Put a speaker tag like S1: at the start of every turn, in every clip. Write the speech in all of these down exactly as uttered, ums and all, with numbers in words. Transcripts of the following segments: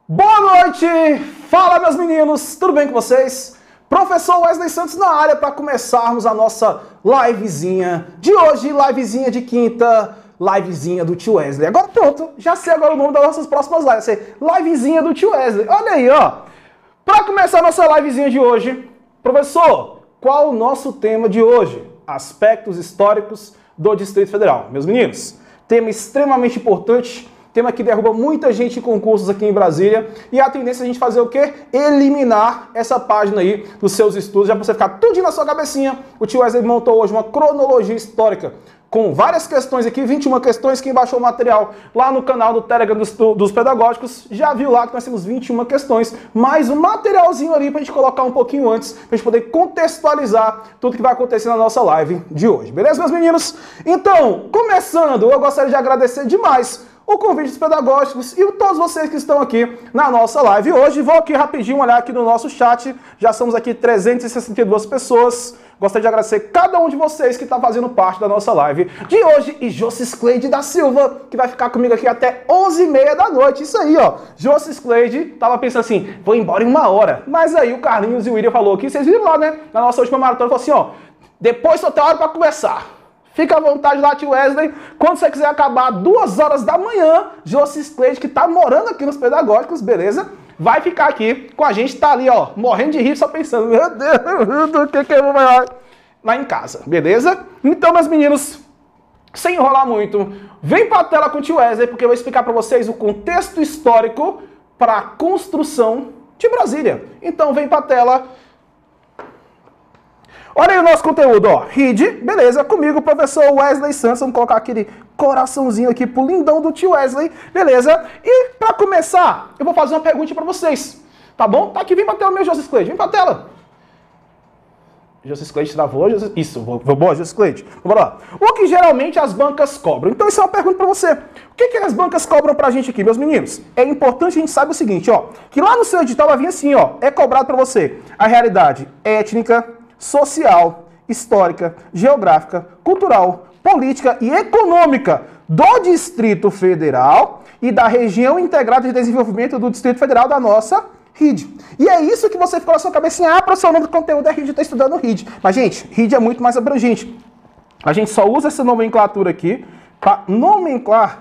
S1: Boa noite! Fala, meus meninos! Tudo bem com vocês? Professor Wesley Santos na área para começarmos a nossa livezinha de hoje, livezinha de quinta, livezinha do tio Wesley. Agora pronto, já sei agora o nome das nossas próximas lives, vai ser livezinha do tio Wesley. Olha aí, ó. Para começar a nossa livezinha de hoje, professor, qual o nosso tema de hoje? Aspectos históricos do Distrito Federal. Meus meninos, tema extremamente importante, tema que derruba muita gente em concursos aqui em Brasília, e a tendência é a gente fazer o quê? Eliminar essa página aí dos seus estudos, já para você ficar tudo na sua cabecinha. O tio Wesley montou hoje uma cronologia histórica com várias questões aqui, vinte e uma questões. Quem baixou o material lá no canal do Telegram dos, dos Pedagógicos já viu lá que nós temos vinte e uma questões, mais um materialzinho ali para a gente colocar um pouquinho antes, para a gente poder contextualizar tudo que vai acontecer na nossa live de hoje. Beleza, meus meninos? Então, começando, eu gostaria de agradecer demais o convite dos pedagógicos e todos vocês que estão aqui na nossa live hoje. Vou aqui rapidinho olhar aqui no nosso chat, já somos aqui trezentas e sessenta e duas pessoas. Gostaria de agradecer cada um de vocês que está fazendo parte da nossa live de hoje. E Jossis Cleide da Silva, que vai ficar comigo aqui até onze e meia da noite. Isso aí, ó. Jossis Cleide tava pensando assim, vou embora em uma hora. Mas aí o Carlinhos e o William falou aqui, vocês viram lá, né? Na nossa última maratona, falou assim, ó, depois só tem hora para conversar. Fica à vontade lá, tio Wesley. Quando você quiser acabar duas horas da manhã, Jossis Cleide, que tá morando aqui nos Pedagógicos, beleza? Vai ficar aqui com a gente, tá ali, ó, morrendo de rir, só pensando, meu Deus, do que que eu vou falar lá em casa, beleza? Então, meus meninos, sem enrolar muito, vem pra tela com o tio Wesley, porque eu vou explicar pra vocês o contexto histórico para a construção de Brasília. Então, vem pra tela. Olha aí o nosso conteúdo, ó, R I D, beleza, comigo, professor Wesley Santos, vamos colocar aquele coraçãozinho aqui pro lindão do tio Wesley, beleza? E pra começar, eu vou fazer uma pergunta pra vocês, tá bom? Tá aqui, vem pra tela, meu Jossis Cleide, vem pra tela. Jossis Cleide travou, Jossis... isso, vou, vou boa, Jossis Cleide, vamos lá. O que geralmente as bancas cobram? Então isso é uma pergunta pra você. O que que as bancas cobram pra gente aqui, meus meninos? É importante a gente saber o seguinte, ó, que lá no seu edital vai vir assim, ó, é cobrado pra você a realidade étnica, social, histórica, geográfica, cultural, política e econômica do Distrito Federal e da região integrada de desenvolvimento do Distrito Federal da nossa R I D. E é isso que você ficou na sua cabecinha, ah, professor, o nome do conteúdo é R I D, eu estou estudando R I D. Mas, gente, R I D é muito mais abrangente. A gente só usa essa nomenclatura aqui para nomenclar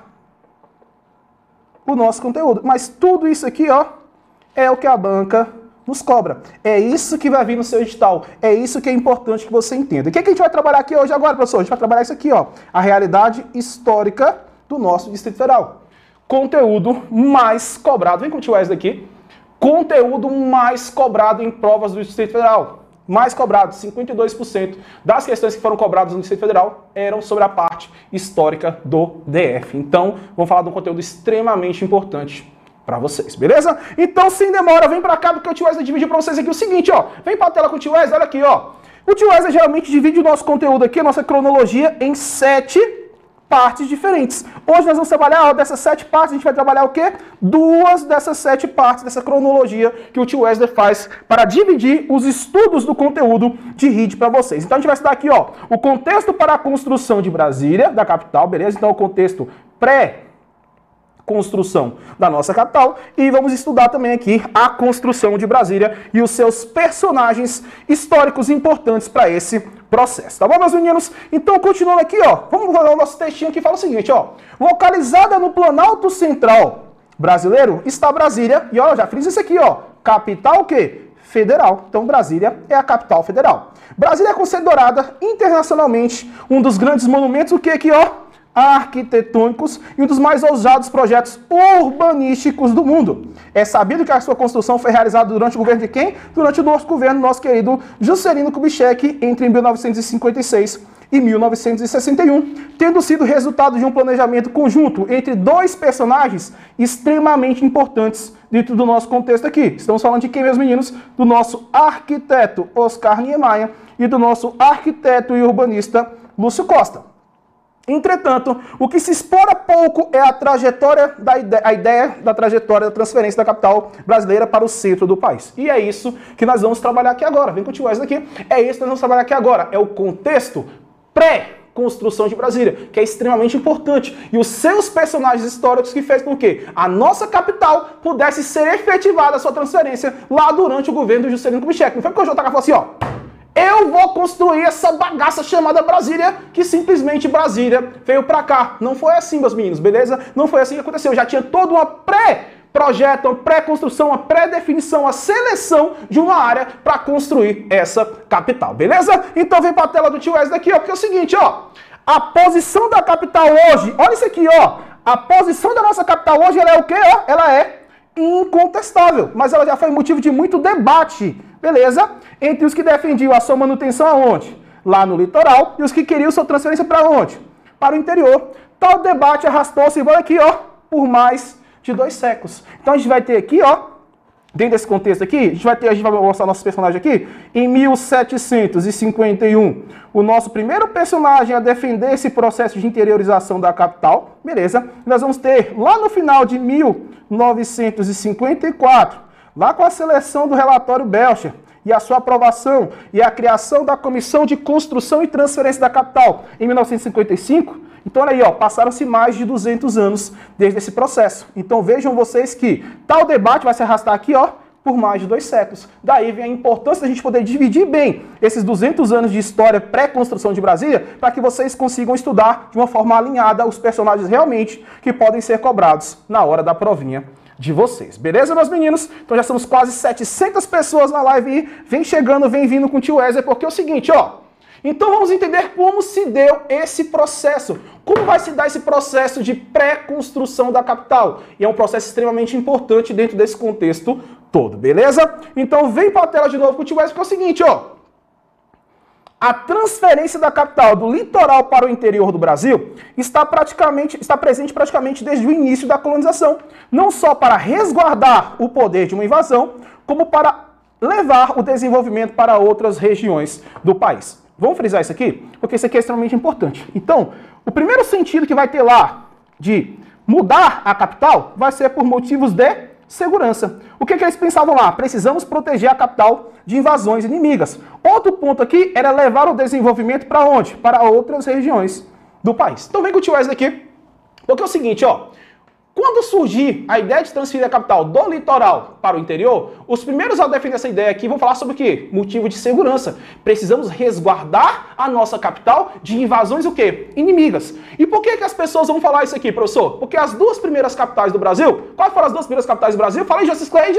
S1: o nosso conteúdo. Mas tudo isso aqui, ó, é o que a banca nos cobra. É isso que vai vir no seu edital. É isso que é importante que você entenda. O que, é que a gente vai trabalhar aqui hoje agora, professor? A gente vai trabalhar isso aqui, ó. A realidade histórica do nosso Distrito Federal. Conteúdo mais cobrado. Vem com o tio Wesley aqui. Conteúdo mais cobrado em provas do Distrito Federal. Mais cobrado. cinquenta e dois por cento das questões que foram cobradas no Distrito Federal eram sobre a parte histórica do D F. Então, vamos falar de um conteúdo extremamente importante pra vocês, beleza? Então, sem demora, vem pra cá, porque o tio Wesley divide pra vocês aqui o seguinte, ó. Vem pra tela com o tio Wesley, olha aqui, ó. O tio Wesley geralmente divide o nosso conteúdo aqui, a nossa cronologia, em sete partes diferentes. Hoje nós vamos trabalhar, ó, dessas sete partes, a gente vai trabalhar o quê? Duas dessas sete partes dessa cronologia que o tio Wesley faz para dividir os estudos do conteúdo de R I D pra vocês. Então, a gente vai estudar aqui, ó, o contexto para a construção de Brasília, da capital, beleza? Então, o contexto pré construção da nossa capital, e vamos estudar também aqui a construção de Brasília e os seus personagens históricos importantes para esse processo, tá bom, meus meninos? Então, continuando aqui, ó, vamos olhar o nosso textinho que fala o seguinte, ó, localizada no Planalto Central brasileiro está Brasília, e ó, já fiz isso aqui, ó, capital o quê? Federal. Então, Brasília é a capital federal. Brasília é considerada internacionalmente um dos grandes monumentos, o que aqui, ó? Arquitetônicos e um dos mais ousados projetos urbanísticos do mundo. É sabido que a sua construção foi realizada durante o governo de quem? Durante o nosso governo, nosso querido Juscelino Kubitschek, entre mil novecentos e cinquenta e seis e mil novecentos e sessenta e um, tendo sido resultado de um planejamento conjunto entre dois personagens extremamente importantes dentro do nosso contexto aqui. Estamos falando de quem, meus meninos? Do nosso arquiteto Oscar Niemeyer e do nosso arquiteto e urbanista Lúcio Costa. Entretanto, o que se explora pouco é a trajetória da ideia, a ideia da trajetória da transferência da capital brasileira para o centro do país. E é isso que nós vamos trabalhar aqui agora. Vem com o tio Wesley aqui. É isso que nós vamos trabalhar aqui agora. É o contexto pré pré-construção de Brasília, que é extremamente importante. E os seus personagens históricos que fez com que a nossa capital pudesse ser efetivada a sua transferência lá durante o governo do Juscelino Kubitschek. Não foi porque o J K falou assim, ó, eu vou construir essa bagaça chamada Brasília, que simplesmente Brasília veio pra cá. Não foi assim, meus meninos, beleza? Não foi assim que aconteceu. Já tinha toda uma pré-projeto, uma pré-construção, uma pré-definição, a seleção de uma área para construir essa capital, beleza? Então vem pra tela do tio Wesley aqui, ó, porque é o seguinte, ó, a posição da capital hoje, olha isso aqui, ó, a posição da nossa capital hoje, ela é o quê, ó? Ela é incontestável, mas ela já foi motivo de muito debate, beleza? Entre os que defendiam a sua manutenção aonde? Lá no litoral, e os que queriam sua transferência para onde? Para o interior. Tal debate arrastou-se, olha aqui, ó, por mais de dois séculos. Então a gente vai ter aqui, ó, dentro desse contexto aqui, a gente vai ter, a gente vai mostrar nossos personagens aqui, em mil setecentos e cinquenta e um, o nosso primeiro personagem a defender esse processo de interiorização da capital, beleza? Nós vamos ter lá no final de mil novecentos e cinquenta e quatro, lá com a seleção do relatório Belcher e a sua aprovação e a criação da Comissão de Construção e Transferência da Capital em mil novecentos e cinquenta e cinco. Então, olha aí, ó, passaram-se mais de duzentos anos desde esse processo. Então, vejam vocês que tal debate vai se arrastar aqui, ó, por mais de dois séculos. Daí vem a importância da gente poder dividir bem esses duzentos anos de história pré-construção de Brasília para que vocês consigam estudar de uma forma alinhada os personagens realmente que podem ser cobrados na hora da provinha de vocês. Beleza, meus meninos? Então já somos quase setecentas pessoas na live aí. Vem chegando, vem vindo com o tio Wesley, porque é o seguinte, ó. Então vamos entender como se deu esse processo. Como vai se dar esse processo de pré-construção da capital? E é um processo extremamente importante dentro desse contexto todo, beleza? Então vem para a tela de novo com o tio Wesley, porque é o seguinte, ó. A transferência da capital do litoral para o interior do Brasil está, praticamente, está presente praticamente desde o início da colonização, não só para resguardar o poder de uma invasão, como para levar o desenvolvimento para outras regiões do país. Vamos frisar isso aqui, porque isso aqui é extremamente importante. Então, o primeiro sentido que vai ter lá de mudar a capital vai ser por motivos de segurança. O que, que eles pensavam lá? Precisamos proteger a capital de invasões inimigas. Outro ponto aqui era levar o desenvolvimento para onde? Para outras regiões do país. Então vem com o tio Wesley aqui, porque é o seguinte, ó. Quando surgir a ideia de transferir a capital do litoral para o interior, os primeiros a defender essa ideia aqui vão falar sobre o quê? Motivo de segurança. Precisamos resguardar a nossa capital de invasões o quê? Inimigas. E por que que as pessoas vão falar isso aqui, professor? Porque as duas primeiras capitais do Brasil, quais foram as duas primeiras capitais do Brasil? Fala aí, Jossis Cleide.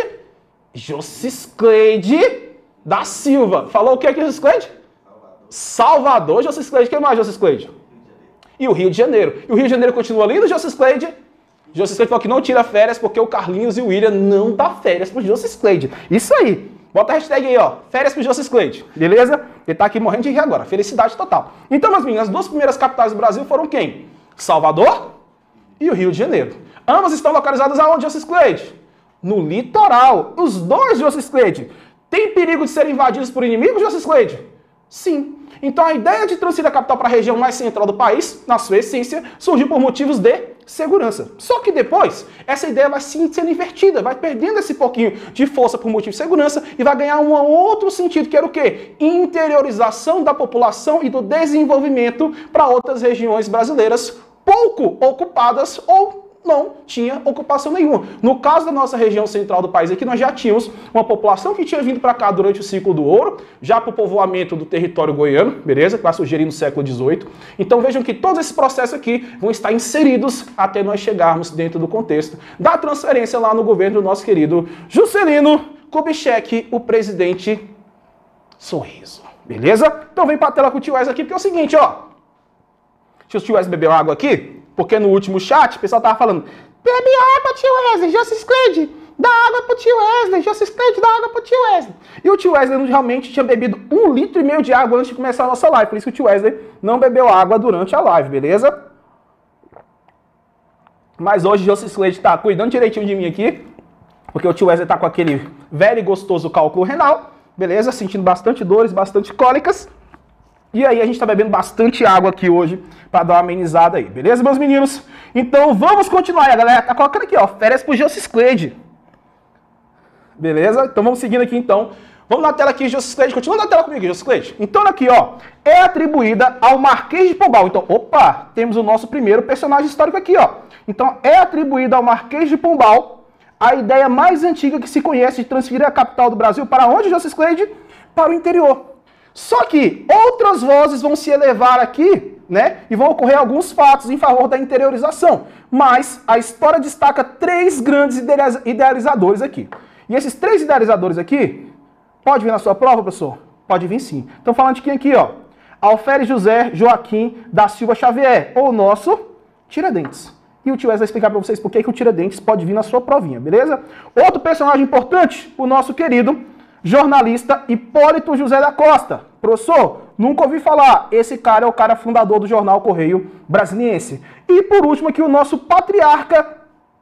S1: Jossis Cleide da Silva. Falou o que aqui, Jossis Cleide? Salvador, Jossis Cleide. Quem mais, Jossis Cleide? E o Rio de Janeiro. E o Rio de Janeiro continua lindo, Jossis Cleide? Jossis Cleide falou que não tira férias porque o Carlinhos e o William não dá férias pro Jossis Cleide. Isso aí. Bota a hashtag aí, ó. Férias pro Jossis Cleide. Beleza? Ele tá aqui morrendo de rir agora. Felicidade total. Então, meus meninos, as duas primeiras capitais do Brasil foram quem? Salvador e o Rio de Janeiro. Ambas estão localizadas aonde, Jossis Cleide? No litoral. Os dois, Jossis Cleide, tem perigo de serem invadidos por inimigos, Jossis Cleide? Sim. Então a ideia de transferir a capital para a região mais central do país, na sua essência, surgiu por motivos de segurança. Só que depois, essa ideia vai sim sendo invertida, vai perdendo esse pouquinho de força por motivo de segurança e vai ganhar um outro sentido, que era o quê? Interiorização da população e do desenvolvimento para outras regiões brasileiras pouco ocupadas ou não tinha ocupação nenhuma. No caso da nossa região central do país aqui, nós já tínhamos uma população que tinha vindo para cá durante o ciclo do ouro, já para o povoamento do território goiano, beleza? Que vai surgir no século dezoito. Então vejam que todos esses processos aqui vão estar inseridos até nós chegarmos dentro do contexto da transferência lá no governo do nosso querido Juscelino Kubitschek, o presidente Sorriso. Beleza? Então vem para a tela com o tio Wesley aqui, porque é o seguinte, ó. Deixa o tio Wesley beber água aqui. Porque no último chat, o pessoal tava falando, bebe água, tio Wesley, Jossis Cleide, dá água pro tio Wesley, Jossis Cleide, dá água pro tio Wesley. E o tio Wesley realmente tinha bebido um litro e meio de água antes de começar a nossa live, por isso que o tio Wesley não bebeu água durante a live, beleza? Mas hoje o Jossis Cleide tá cuidando direitinho de mim aqui, porque o tio Wesley tá com aquele velho e gostoso cálculo renal, beleza? Sentindo bastante dores, bastante cólicas. E aí a gente tá bebendo bastante água aqui hoje para dar uma amenizada aí, beleza, meus meninos? Então vamos continuar, a galera tá colocando aqui, ó, férias pro Jossis Cleide. Beleza? Então vamos seguindo aqui então. Vamos na tela aqui, Josicleide. Continua na tela comigo, Josicleide. Então aqui, ó, é atribuída ao Marquês de Pombal. Então, opa, temos o nosso primeiro personagem histórico aqui, ó. Então é atribuída ao Marquês de Pombal a ideia mais antiga que se conhece de transferir a capital do Brasil para onde, Josicleide? Para o interior. Só que outras vozes vão se elevar aqui, né? E vão ocorrer alguns fatos em favor da interiorização. Mas a história destaca três grandes idealizadores aqui. E esses três idealizadores aqui, pode vir na sua prova, professor? Pode vir sim. Então falando de quem aqui, ó? Alferes José Joaquim da Silva Xavier, ou nosso Tiradentes. E o tio Wes vai explicar para vocês por que o Tiradentes pode vir na sua provinha, beleza? Outro personagem importante, o nosso querido jornalista Hipólito José da Costa. Professor, nunca ouvi falar. Esse cara é o cara fundador do jornal Correio Brasiliense. E por último aqui o nosso patriarca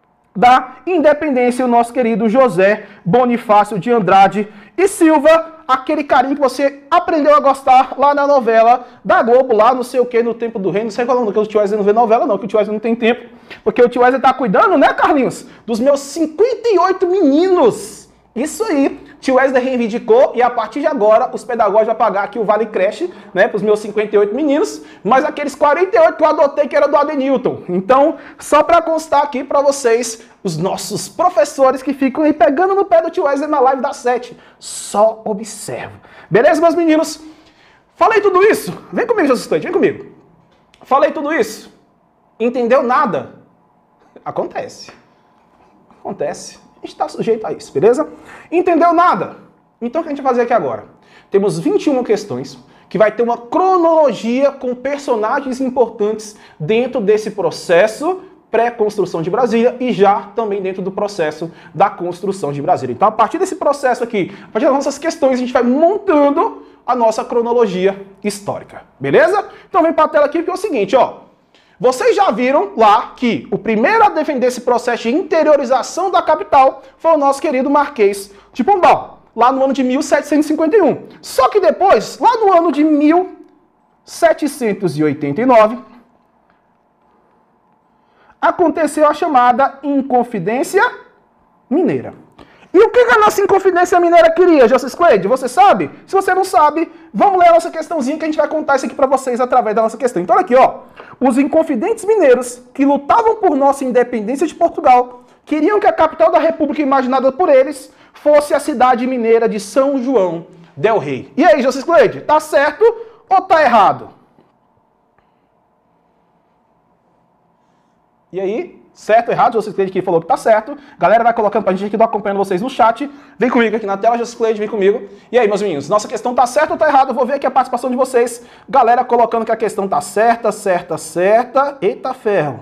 S1: da independência, o nosso querido José Bonifácio de Andrade e Silva, aquele carinho que você aprendeu a gostar lá na novela da Globo, lá não sei o que, no Tempo do Reino, não sei qual nome, que o tio Wesley não vê novela não, que o tio Wesley não tem tempo, porque o tio Wesley tá cuidando, né, Carlinhos, dos meus cinquenta e oito meninos. Isso aí, tio Wesley reivindicou e a partir de agora os pedagogos vão pagar aqui o Vale Creche, né, para os meus cinquenta e oito meninos, mas aqueles quarenta e oito que eu adotei que era do Adenilton. Então, só para constar aqui para vocês, os nossos professores que ficam aí pegando no pé do tio Wesley na live das sete, só observo. Beleza, meus meninos? Falei tudo isso? Vem comigo, Jesus Estante, vem comigo. Falei tudo isso? Entendeu nada? Acontece. Acontece. A gente está sujeito a isso, beleza? Entendeu nada? Então o que a gente vai fazer aqui agora? Temos vinte e uma questões que vai ter uma cronologia com personagens importantes dentro desse processo pré-construção de Brasília e já também dentro do processo da construção de Brasília. Então a partir desse processo aqui, a partir das nossas questões, a gente vai montando a nossa cronologia histórica, beleza? Então vem para a tela aqui que é o seguinte, ó. Vocês já viram lá que o primeiro a defender esse processo de interiorização da capital foi o nosso querido Marquês de Pombal, lá no ano de mil setecentos e cinquenta e um. Só que depois, lá no ano de mil setecentos e oitenta e nove, aconteceu a chamada Inconfidência Mineira. E o que a nossa Inconfidência Mineira queria, Josicleide? Você sabe? Se você não sabe, vamos ler a nossa questãozinha que a gente vai contar isso aqui para vocês através da nossa questão. Então, olha aqui, ó. Os inconfidentes mineiros que lutavam por nossa independência de Portugal queriam que a capital da república imaginada por eles fosse a cidade mineira de São João del Rei. E aí, Josicleide, tá certo ou tá errado? E aí? Certo ou errado? Josicleide que falou que tá certo. Galera vai colocando pra gente aqui, tô acompanhando vocês no chat. Vem comigo aqui na tela, Josicleide, vem comigo. E aí, meus meninos, nossa questão tá certa ou tá errada? Eu vou ver aqui a participação de vocês. Galera colocando que a questão tá certa, certa, certa. Eita ferro.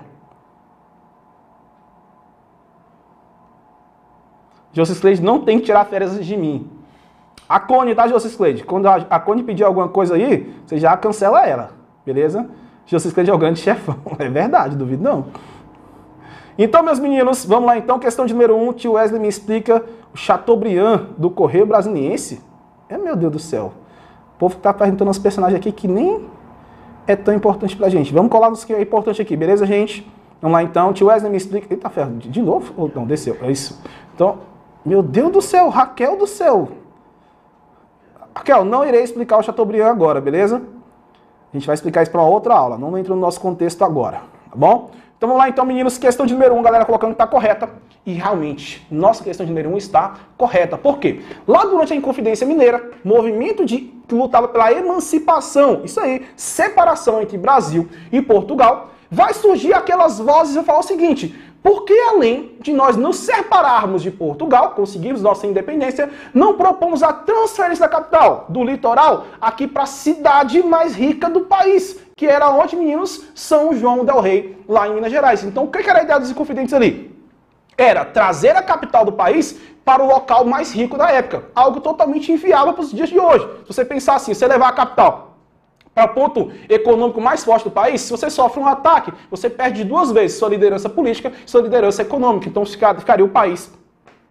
S1: Josicleide não tem que tirar férias de mim. A Cone, tá, Josicleide? Quando a Cone pedir alguma coisa aí, você já cancela ela, beleza? Josicleide é o grande chefão. É verdade, duvido não. Então, meus meninos, vamos lá então. Questão de número um, tio Wesley me explica o Chateaubriand do Correio Brasiliense. É, meu Deus do céu. O povo tá perguntando uns personagens aqui que nem é tão importante pra gente. Vamos colar nos que é importante aqui, beleza, gente? Vamos lá então. Tio Wesley me explica... Eita, ferro, de novo? Oh, não, desceu. É isso. Então, meu Deus do céu, Raquel do céu. Raquel, não irei explicar o Chateaubriand agora, beleza? A gente vai explicar isso para uma outra aula. Não entra no nosso contexto agora, tá bom? Então vamos lá então, meninos, questão de número um, galera colocando que está correta. E realmente, nossa questão de número um está correta. Por quê? Lá durante a Inconfidência Mineira, movimento de, que lutava pela emancipação, isso aí, separação entre Brasil e Portugal, vai surgir aquelas vozes e falar o seguinte: porque além de nós nos separarmos de Portugal, conseguirmos nossa independência, não propomos a transferência da capital, do litoral, aqui para a cidade mais rica do país, que era onde, meninos? São João del Rei, lá em Minas Gerais. Então, o que era a ideia dos Inconfidentes ali? Era trazer a capital do país para o local mais rico da época. Algo totalmente inviável para os dias de hoje. Se você pensar assim, você levar a capital para o ponto econômico mais forte do país, se você sofre um ataque, você perde duas vezes sua liderança política e sua liderança econômica. Então, ficaria o país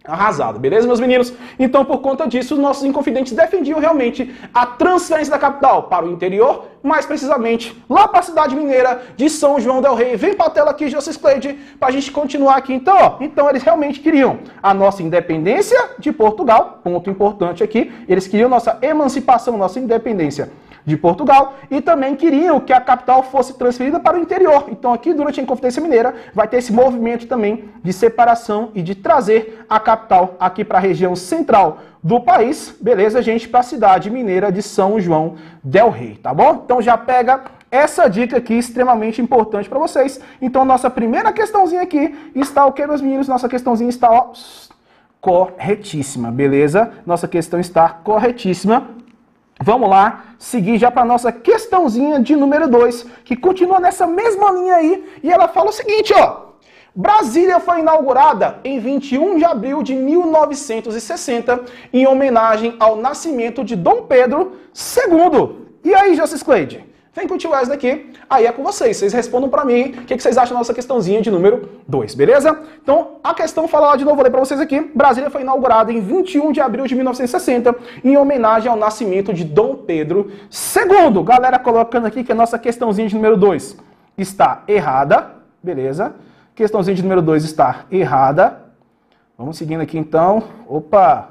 S1: Arrasado, beleza, meus meninos? Então, por conta disso, os nossos inconfidentes defendiam realmente a transferência da capital para o interior, mais precisamente lá para a cidade mineira de São João del Rei. Vem para a tela aqui, José Cleide, para a gente continuar aqui. Então, ó, então, eles realmente queriam a nossa independência de Portugal, ponto importante aqui, eles queriam nossa emancipação, nossa independência de Portugal, e também queriam que a capital fosse transferida para o interior. Então aqui, durante a Inconfidência Mineira, vai ter esse movimento também de separação e de trazer a capital aqui para a região central do país, beleza, gente, para a cidade mineira de São João del Rei, tá bom? Então já pega essa dica aqui, extremamente importante para vocês. Então nossa primeira questãozinha aqui está o que, meus meninos? Nossa questãozinha está, ó, corretíssima, beleza? Nossa questão está corretíssima. Vamos lá, seguir já para a nossa questãozinha de número dois, que continua nessa mesma linha aí, e ela fala o seguinte, ó. Brasília foi inaugurada em vinte e um de abril de mil novecentos e sessenta, em homenagem ao nascimento de Dom Pedro segundo. E aí, José Cleide? Vem com o tio Wesley aqui, aí é com vocês. Vocês respondam pra mim o que, que vocês acham da nossa questãozinha de número dois, beleza? Então, a questão fala lá de novo, vou ler pra vocês aqui. Brasília foi inaugurada em vinte e um de abril de mil novecentos e sessenta, em homenagem ao nascimento de Dom Pedro segundo. Galera colocando aqui que a nossa questãozinha de número dois está errada, beleza? Questãozinha de número dois está errada. Vamos seguindo aqui então. Opa!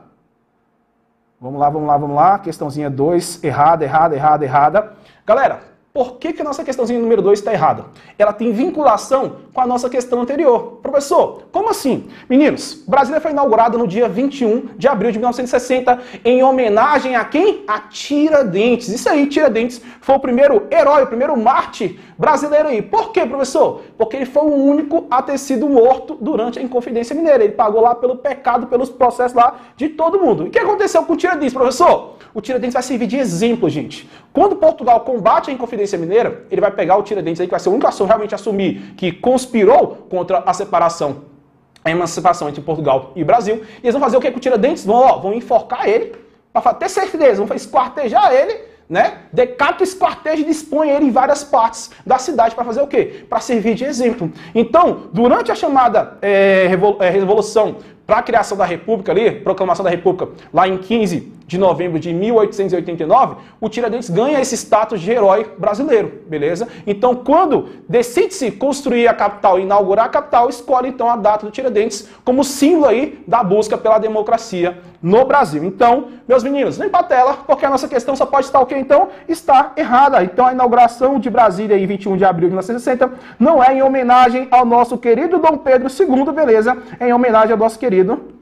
S1: Vamos lá, vamos lá, vamos lá. Questãozinha dois, errada, errada, errada, errada. Galera, por que que a nossa questãozinha número dois está errada? Ela tem vinculação com a nossa questão anterior. Professor, como assim? Meninos, Brasília foi inaugurada no dia vinte e um de abril de mil novecentos e sessenta em homenagem a quem? A Tiradentes. Isso aí, Tiradentes foi o primeiro herói, o primeiro mártir brasileiro aí. Por quê, professor? Porque ele foi o único a ter sido morto durante a Inconfidência Mineira. Ele pagou lá pelo pecado, pelos processos lá de todo mundo. E o que aconteceu com o Tiradentes, professor? O Tiradentes vai servir de exemplo, gente. Quando Portugal combate a Inconfidência Mineira, ele vai pegar o Tiradentes aí, que vai ser o único a realmente assumir que conspirou contra a separação, a emancipação entre Portugal e Brasil. E eles vão fazer o que com o Tiradentes? Vão, ó, vão enforcar ele, para ter certeza, vão esquartejar ele, né? Decapita, esquarteja e dispõe ele em várias partes da cidade para fazer o quê? Para servir de exemplo. Então, durante a chamada é, Revolução para a criação da República ali, proclamação da República, lá em quinze de novembro de mil oitocentos e oitenta e nove, o Tiradentes ganha esse status de herói brasileiro, beleza? Então, quando decide-se construir a capital, inaugurar a capital, escolhe então a data do Tiradentes como símbolo aí da busca pela democracia no Brasil. Então, meus meninos, vem pra tela, porque a nossa questão só pode estar o quê? Então, está errada. Então, a inauguração de Brasília em vinte e um de abril de mil novecentos e sessenta não é em homenagem ao nosso querido Dom Pedro segundo, beleza? É em homenagem ao nosso querido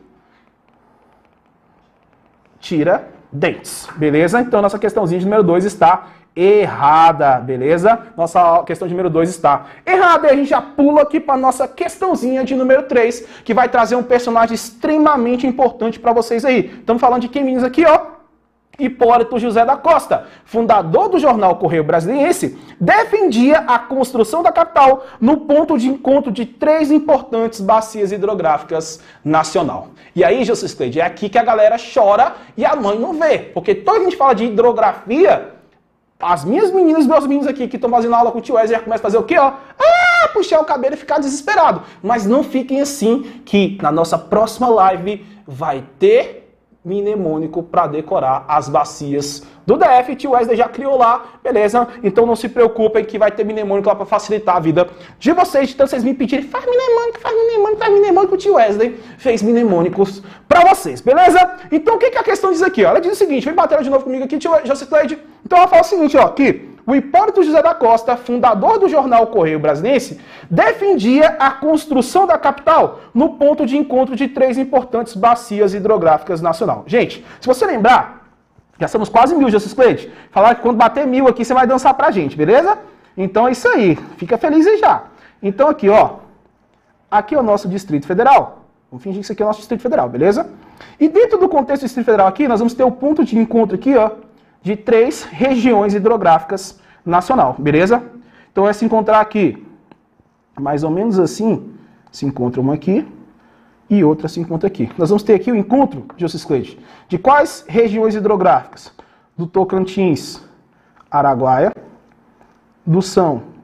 S1: Tiradentes, beleza? Então, nossa questãozinha de número dois está errada, beleza? Nossa questão de número dois está errada. E a gente já pula aqui para nossa questãozinha de número três, que vai trazer um personagem extremamente importante para vocês aí. Estamos falando de quem, meninos, aqui, ó? Hipólito José da Costa, fundador do jornal Correio Brasiliense, defendia a construção da capital no ponto de encontro de três importantes bacias hidrográficas nacional. E aí, José Cleide, é aqui que a galera chora e a mãe não vê, porque toda a gente fala de hidrografia, as minhas meninas e meus meninos aqui que estão fazendo aula com o tio Wesley já começam a fazer o quê, ó? Ah, puxar o cabelo e ficar desesperado. Mas não fiquem assim, que na nossa próxima live vai ter mnemônico para decorar as bacias do D F. Tio Wesley já criou lá, beleza? Então não se preocupem que vai ter mnemônico lá para facilitar a vida de vocês. Então vocês me pedirem, faz mnemônico, faz mnemônico, faz mnemônico. O tio Wesley fez mnemônicos para vocês, beleza? Então o que, que a questão diz aqui? Ó? Ela diz o seguinte, vem bater de novo comigo aqui, tio José Cleide. Então ela fala o seguinte, ó, que o Hipólito José da Costa, fundador do jornal Correio Brasiliense, defendia a construção da capital no ponto de encontro de três importantes bacias hidrográficas nacional. Gente, se você lembrar, já somos quase mil, José Cleide. Falar que quando bater mil aqui, você vai dançar pra gente, beleza? Então é isso aí. Fica feliz aí já. Então aqui, ó. Aqui é o nosso Distrito Federal. Vamos fingir que isso aqui é o nosso Distrito Federal, beleza? E dentro do contexto do Distrito Federal aqui, nós vamos ter o ponto de encontro aqui, ó, de três regiões hidrográficas nacional, beleza? Então é se encontrar aqui, mais ou menos assim, se encontra uma aqui e outra se encontra aqui. Nós vamos ter aqui o encontro, José Cleide, de quais regiões hidrográficas? Do Tocantins, Araguaia, do São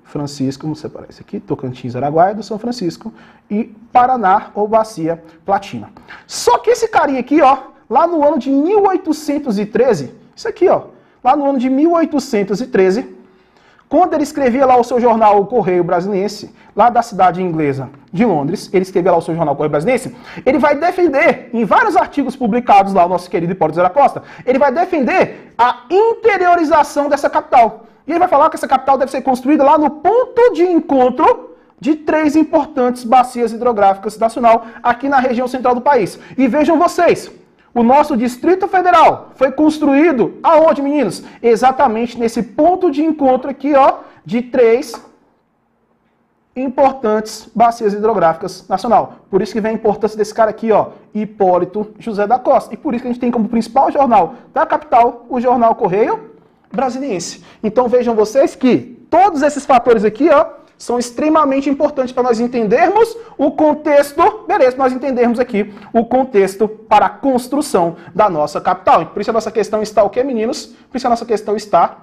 S1: Francisco, vamos separar isso aqui, Tocantins, Araguaia do São Francisco e Paraná ou Bacia Platina. Só que esse carinha aqui, ó, lá no ano de mil oitocentos e treze, isso aqui, ó, lá no ano de mil oitocentos e treze, quando ele escrevia lá o seu jornal O Correio Brasiliense, lá da cidade inglesa de Londres, ele escrevia lá o seu jornal O Correio Brasiliense, ele vai defender, em vários artigos publicados lá, o nosso querido Hipólito Zé da Costa, ele vai defender a interiorização dessa capital. E ele vai falar que essa capital deve ser construída lá no ponto de encontro de três importantes bacias hidrográficas nacional aqui na região central do país. E vejam vocês, o nosso Distrito Federal foi construído aonde, meninos? Exatamente nesse ponto de encontro aqui, ó, de três importantes bacias hidrográficas nacional. Por isso que vem a importância desse cara aqui, ó, Hipólito José da Costa. E por isso que a gente tem como principal jornal da capital o jornal Correio Brasiliense. Então vejam vocês que todos esses fatores aqui, ó, são extremamente importantes para nós entendermos o contexto, beleza, nós entendermos aqui o contexto para a construção da nossa capital. Por isso a nossa questão está o quê, meninos? Por isso a nossa questão está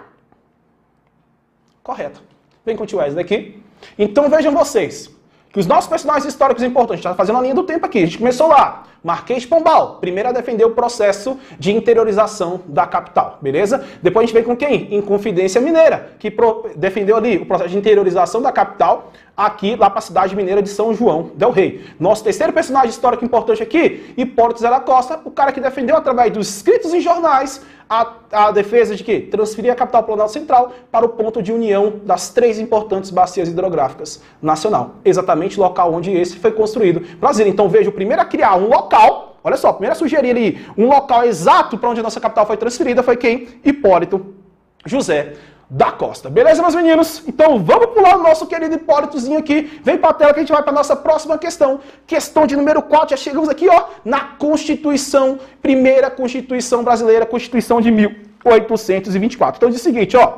S1: correta. Vem continuar isso daqui. Então vejam vocês que os nossos personagens históricos importantes, a gente está fazendo a linha do tempo aqui, a gente começou lá, Marquês de Pombal, primeiro a defender o processo de interiorização da capital, beleza? Depois a gente vem com quem? Inconfidência Mineira, que pro... defendeu ali o processo de interiorização da capital, aqui lá para a cidade mineira de São João del Rei. Nosso terceiro personagem histórico importante aqui, Hipólito Zé da Costa, o cara que defendeu através dos escritos em jornais a, a defesa de quê? Transferir a capital Planalto Central para o ponto de união das três importantes bacias hidrográficas nacional. Exatamente o local onde esse foi construído. Brasília, então veja, o primeiro a criar um local, olha só, primeiro a sugerir ali um local exato para onde a nossa capital foi transferida foi quem? Hipólito José da Costa. Beleza, meus meninos? Então vamos pular o nosso querido Hipólitozinho aqui. Vem para a tela que a gente vai para a nossa próxima questão. Questão de número quatro. Já chegamos aqui, ó, na Constituição, primeira Constituição brasileira, Constituição de mil oitocentos e vinte e quatro. Então diz o seguinte, ó.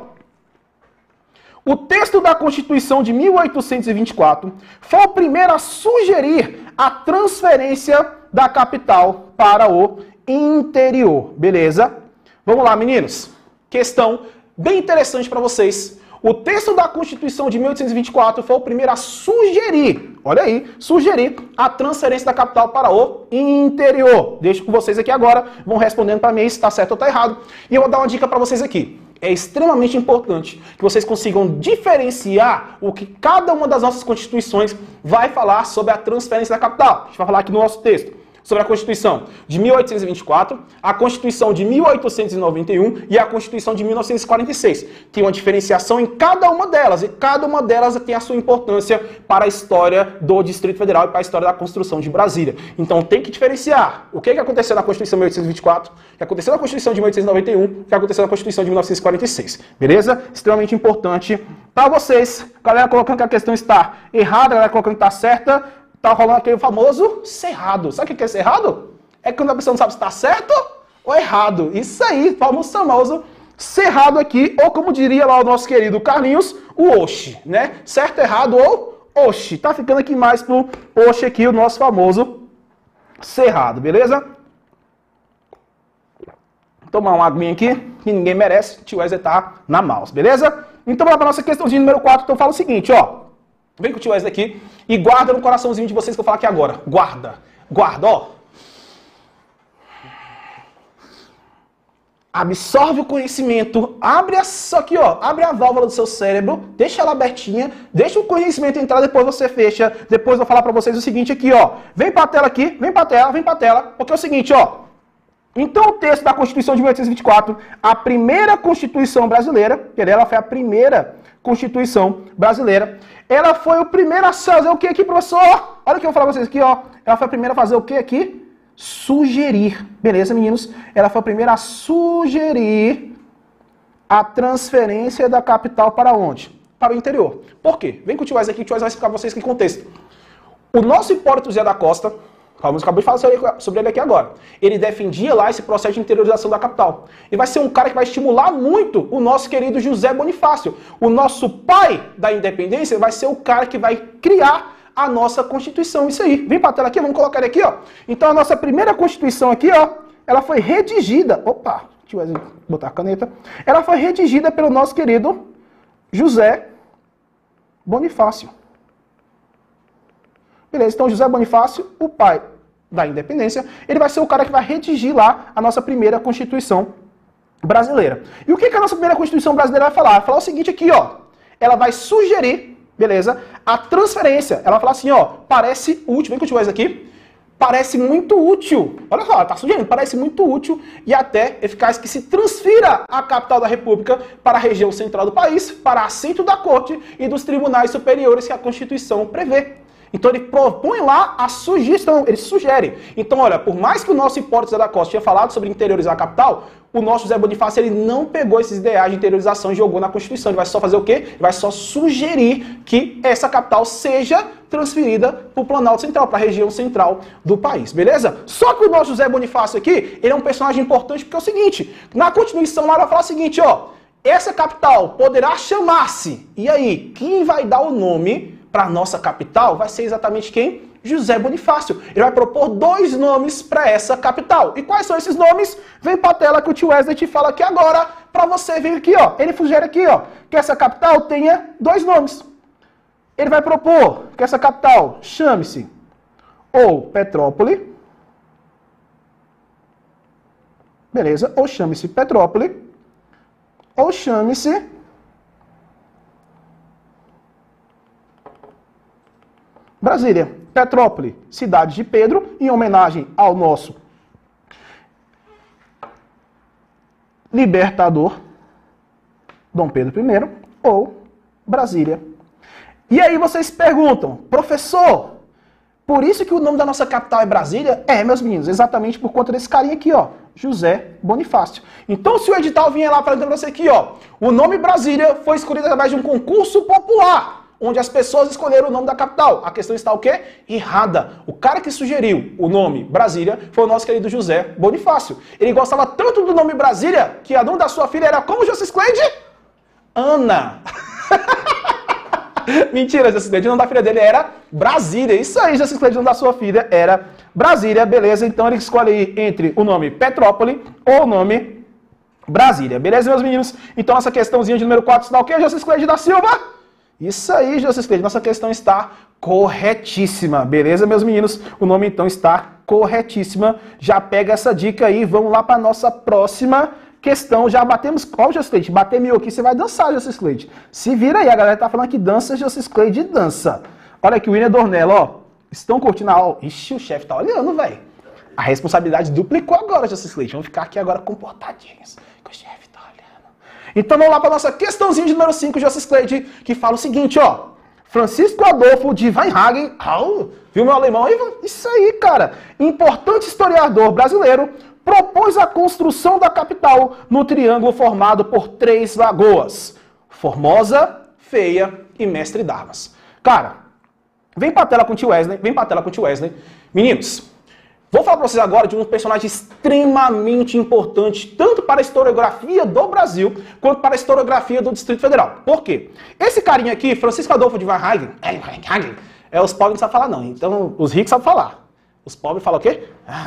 S1: O texto da Constituição de mil oitocentos e vinte e quatro foi o primeiro a sugerir a transferência da capital para o interior. Beleza? Vamos lá, meninos. Questão bem interessante para vocês. O texto da Constituição de mil oitocentos e vinte e quatro foi o primeiro a sugerir, olha aí, sugerir a transferência da capital para o interior. Deixo com vocês aqui agora, vão respondendo para mim se está certo ou está errado. E eu vou dar uma dica para vocês aqui. É extremamente importante que vocês consigam diferenciar o que cada uma das nossas constituições vai falar sobre a transferência da capital. A gente vai falar aqui no nosso texto sobre a Constituição de mil oitocentos e vinte e quatro, a Constituição de mil oitocentos e noventa e um e a Constituição de mil novecentos e quarenta e seis. Tem uma diferenciação em cada uma delas, e cada uma delas tem a sua importância para a história do Distrito Federal e para a história da construção de Brasília. Então tem que diferenciar o que aconteceu na Constituição de mil oitocentos e vinte e quatro, o que aconteceu na Constituição de mil oitocentos e noventa e um, o que aconteceu na Constituição de mil novecentos e quarenta e seis. Beleza? Extremamente importante para vocês. Galera colocando que a questão está errada, galera colocando que está certa. Tá rolando aquele famoso cerrado. Sabe o que é cerrado? É quando a pessoa não sabe se está certo ou errado. Isso aí, famoso famoso cerrado aqui, ou como diria lá o nosso querido Carlinhos, o oxe, né? Certo, errado ou oxe. Tá ficando aqui mais pro oxe aqui, o nosso famoso cerrado, beleza? Tomar uma aguinha aqui, que ninguém merece, o tio Wesley tá na mouse, beleza? Então vamos para a nossa questãozinha número quatro, então fala o seguinte, ó. Vem com o tio Wesley aqui e guarda no coraçãozinho de vocês que eu vou falar aqui agora. Guarda. Guarda, ó. Absorve o conhecimento. Abre essa aqui, ó. Abre a válvula do seu cérebro. Deixa ela abertinha. Deixa o conhecimento entrar, depois você fecha. Depois eu vou falar pra vocês o seguinte aqui, ó. Vem pra tela aqui. Vem pra tela, vem pra tela. Porque é o seguinte, ó. Então, o texto da Constituição de mil oitocentos e vinte e quatro, a primeira Constituição brasileira, ela foi a primeira Constituição brasileira, ela foi o primeiro a fazer o que aqui, professor? Olha o que eu vou falar pra vocês aqui, ó. Ela foi a primeira a fazer o que aqui? Sugerir. Beleza, meninos? Ela foi a primeira a sugerir a transferência da capital para onde? Para o interior. Por quê? Vem com o tio Wesley aqui, o tio Wesley vai explicar pra vocês que contexto. O nosso Hipólito Zé da Costa, acabou de falar sobre ele aqui agora. Ele defendia lá esse processo de interiorização da capital. E vai ser um cara que vai estimular muito o nosso querido José Bonifácio. O nosso pai da independência vai ser o cara que vai criar a nossa Constituição. Isso aí. Vem para a tela aqui, vamos colocar ele aqui, ó. Então a nossa primeira Constituição aqui, ó, ela foi redigida. Opa, deixa eu botar a caneta. Ela foi redigida pelo nosso querido José Bonifácio. Beleza, então José Bonifácio, o pai da independência, ele vai ser o cara que vai redigir lá a nossa primeira Constituição brasileira. E o que, que a nossa primeira Constituição brasileira vai falar? Vai falar o seguinte aqui, ó. Ela vai sugerir, beleza, a transferência. Ela vai falar assim, ó, parece útil, vem continuar isso aqui, parece muito útil. Olha só, ela tá sugerindo, parece muito útil e até eficaz que se transfira a capital da República para a região central do país, para assento da Corte e dos tribunais superiores que a Constituição prevê. Então ele propõe lá a sugestão, ele sugere. Então, olha, por mais que o nosso Hipólito da Costa tinha falado sobre interiorizar a capital, o nosso José Bonifácio ele não pegou esses ideais de interiorização e jogou na Constituição. Ele vai só fazer o quê? Ele vai só sugerir que essa capital seja transferida para o Planalto Central, para a região central do país, beleza? Só que o nosso José Bonifácio aqui, ele é um personagem importante porque é o seguinte, na Constituição lá vai falar o seguinte, ó, essa capital poderá chamar-se, e aí, quem vai dar o nome para a nossa capital vai ser exatamente quem? José Bonifácio. Ele vai propor dois nomes para essa capital. E quais são esses nomes? Vem para a tela que o tio Wesley te fala aqui agora, para você ver aqui, ó. Ele sugere aqui, ó, que essa capital tenha dois nomes. Ele vai propor que essa capital chame-se ou Petrópole, beleza? Ou chame-se Petrópole, ou chame-se Brasília. Petrópole, cidade de Pedro, em homenagem ao nosso libertador, Dom Pedro primeiro, ou Brasília. E aí vocês perguntam, professor, por isso que o nome da nossa capital é Brasília? É, meus meninos, exatamente por conta desse carinha aqui, ó, José Bonifácio. Então, se o edital vinha lá falando pra você aqui, ó, o nome Brasília foi escolhido através de um concurso popular, onde as pessoas escolheram o nome da capital. A questão está o quê? Errada. O cara que sugeriu o nome Brasília foi o nosso querido José Bonifácio. Ele gostava tanto do nome Brasília que a nome da sua filha era como, José Cleide? Ana. Mentira, José Cleide. O nome da filha dele era Brasília. Isso aí, José Cleide, o nome da sua filha era Brasília. Beleza? Então ele escolhe entre o nome Petrópole ou o nome Brasília. Beleza, meus meninos? Então essa questãozinha de número quatro está o quê, José Cleide da Silva? Isso aí, José Cleide, nossa questão está corretíssima, beleza, meus meninos? O nome, então, está corretíssima. Já pega essa dica aí, vamos lá para a nossa próxima questão. Já batemos... Ó, José Cleide, bater mil aqui, você vai dançar, José Cleide. Se vira aí, a galera tá falando que dança, José Cleide dança. Olha aqui, o William Dornello, ó, estão curtindo a aula? Ixi, o chefe tá olhando, velho. A responsabilidade duplicou agora, José Cleide. Vamos ficar aqui agora comportadinhos, que o chefe tá olhando. Então vamos lá para nossa questãozinha de número cinco, José Cleide, que fala o seguinte, ó. Francisco Adolfo de Weinhagen, oh, viu meu alemão aí? Isso aí, cara. Importante historiador brasileiro, propôs a construção da capital no triângulo formado por três lagoas. Formosa, Feia e Mestre d'Armas. Cara, vem pra tela com o tio Wesley, vem pra tela com o tio Wesley. Meninos, vou falar para vocês agora de um personagem extremamente importante, tanto para a historiografia do Brasil, quanto para a historiografia do Distrito Federal. Por quê? Esse carinha aqui, Francisco Adolfo de Weinhagen, é, os pobres não sabem falar não, então os ricos sabem falar. Os pobres falam o quê?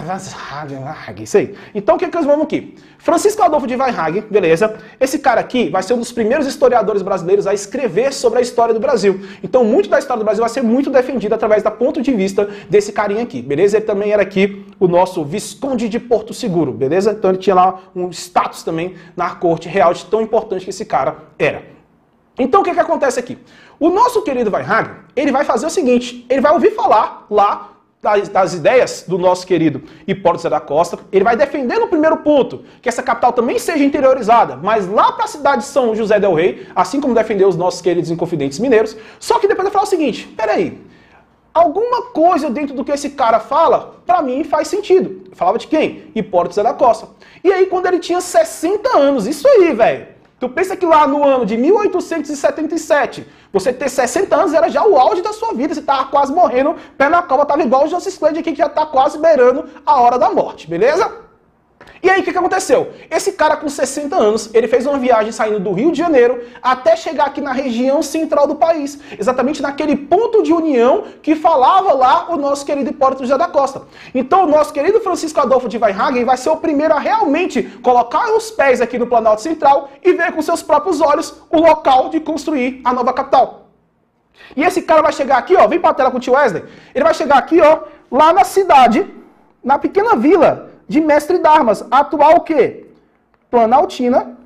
S1: Isso aí. Então o que, que eles vão aqui? Francisco Adolfo de Weinhagen, beleza? Esse cara aqui vai ser um dos primeiros historiadores brasileiros a escrever sobre a história do Brasil. Então muito da história do Brasil vai ser muito defendida através do ponto de vista desse carinha aqui, beleza? Ele também era aqui o nosso Visconde de Porto Seguro, beleza? Então ele tinha lá um status também na corte real de tão importante que esse cara era. Então o que, que acontece aqui? O nosso querido Weinhagen, ele vai fazer o seguinte, ele vai ouvir falar lá Das, das ideias do nosso querido Hipólito da Costa, ele vai defender no primeiro ponto que essa capital também seja interiorizada, mas lá para a cidade de São José del Rei, assim como defendeu os nossos queridos inconfidentes mineiros, só que depois ele fala o seguinte, peraí, alguma coisa dentro do que esse cara fala, para mim faz sentido. Eu falava de quem? Hipólito da Costa. E aí quando ele tinha sessenta anos, isso aí, velho. Tu pensa que lá no ano de mil oitocentos e setenta e sete, você ter sessenta anos era já o auge da sua vida, você tava quase morrendo, pé na cova, tava igual o José Cleide aqui que já tá quase beirando a hora da morte, beleza? E aí o que, que aconteceu? Esse cara com sessenta anos, ele fez uma viagem saindo do Rio de Janeiro até chegar aqui na região central do país, exatamente naquele ponto de união que falava lá o nosso querido Hipólito José da Costa. Então o nosso querido Francisco Adolfo de Weinhagen vai ser o primeiro a realmente colocar os pés aqui no Planalto Central e ver com seus próprios olhos o local de construir a nova capital. E esse cara vai chegar aqui, ó, vem pra tela com o tio Wesley, ele vai chegar aqui, ó, lá na cidade, na pequena vila de Mestre Darmas, atual o quê? Planaltina.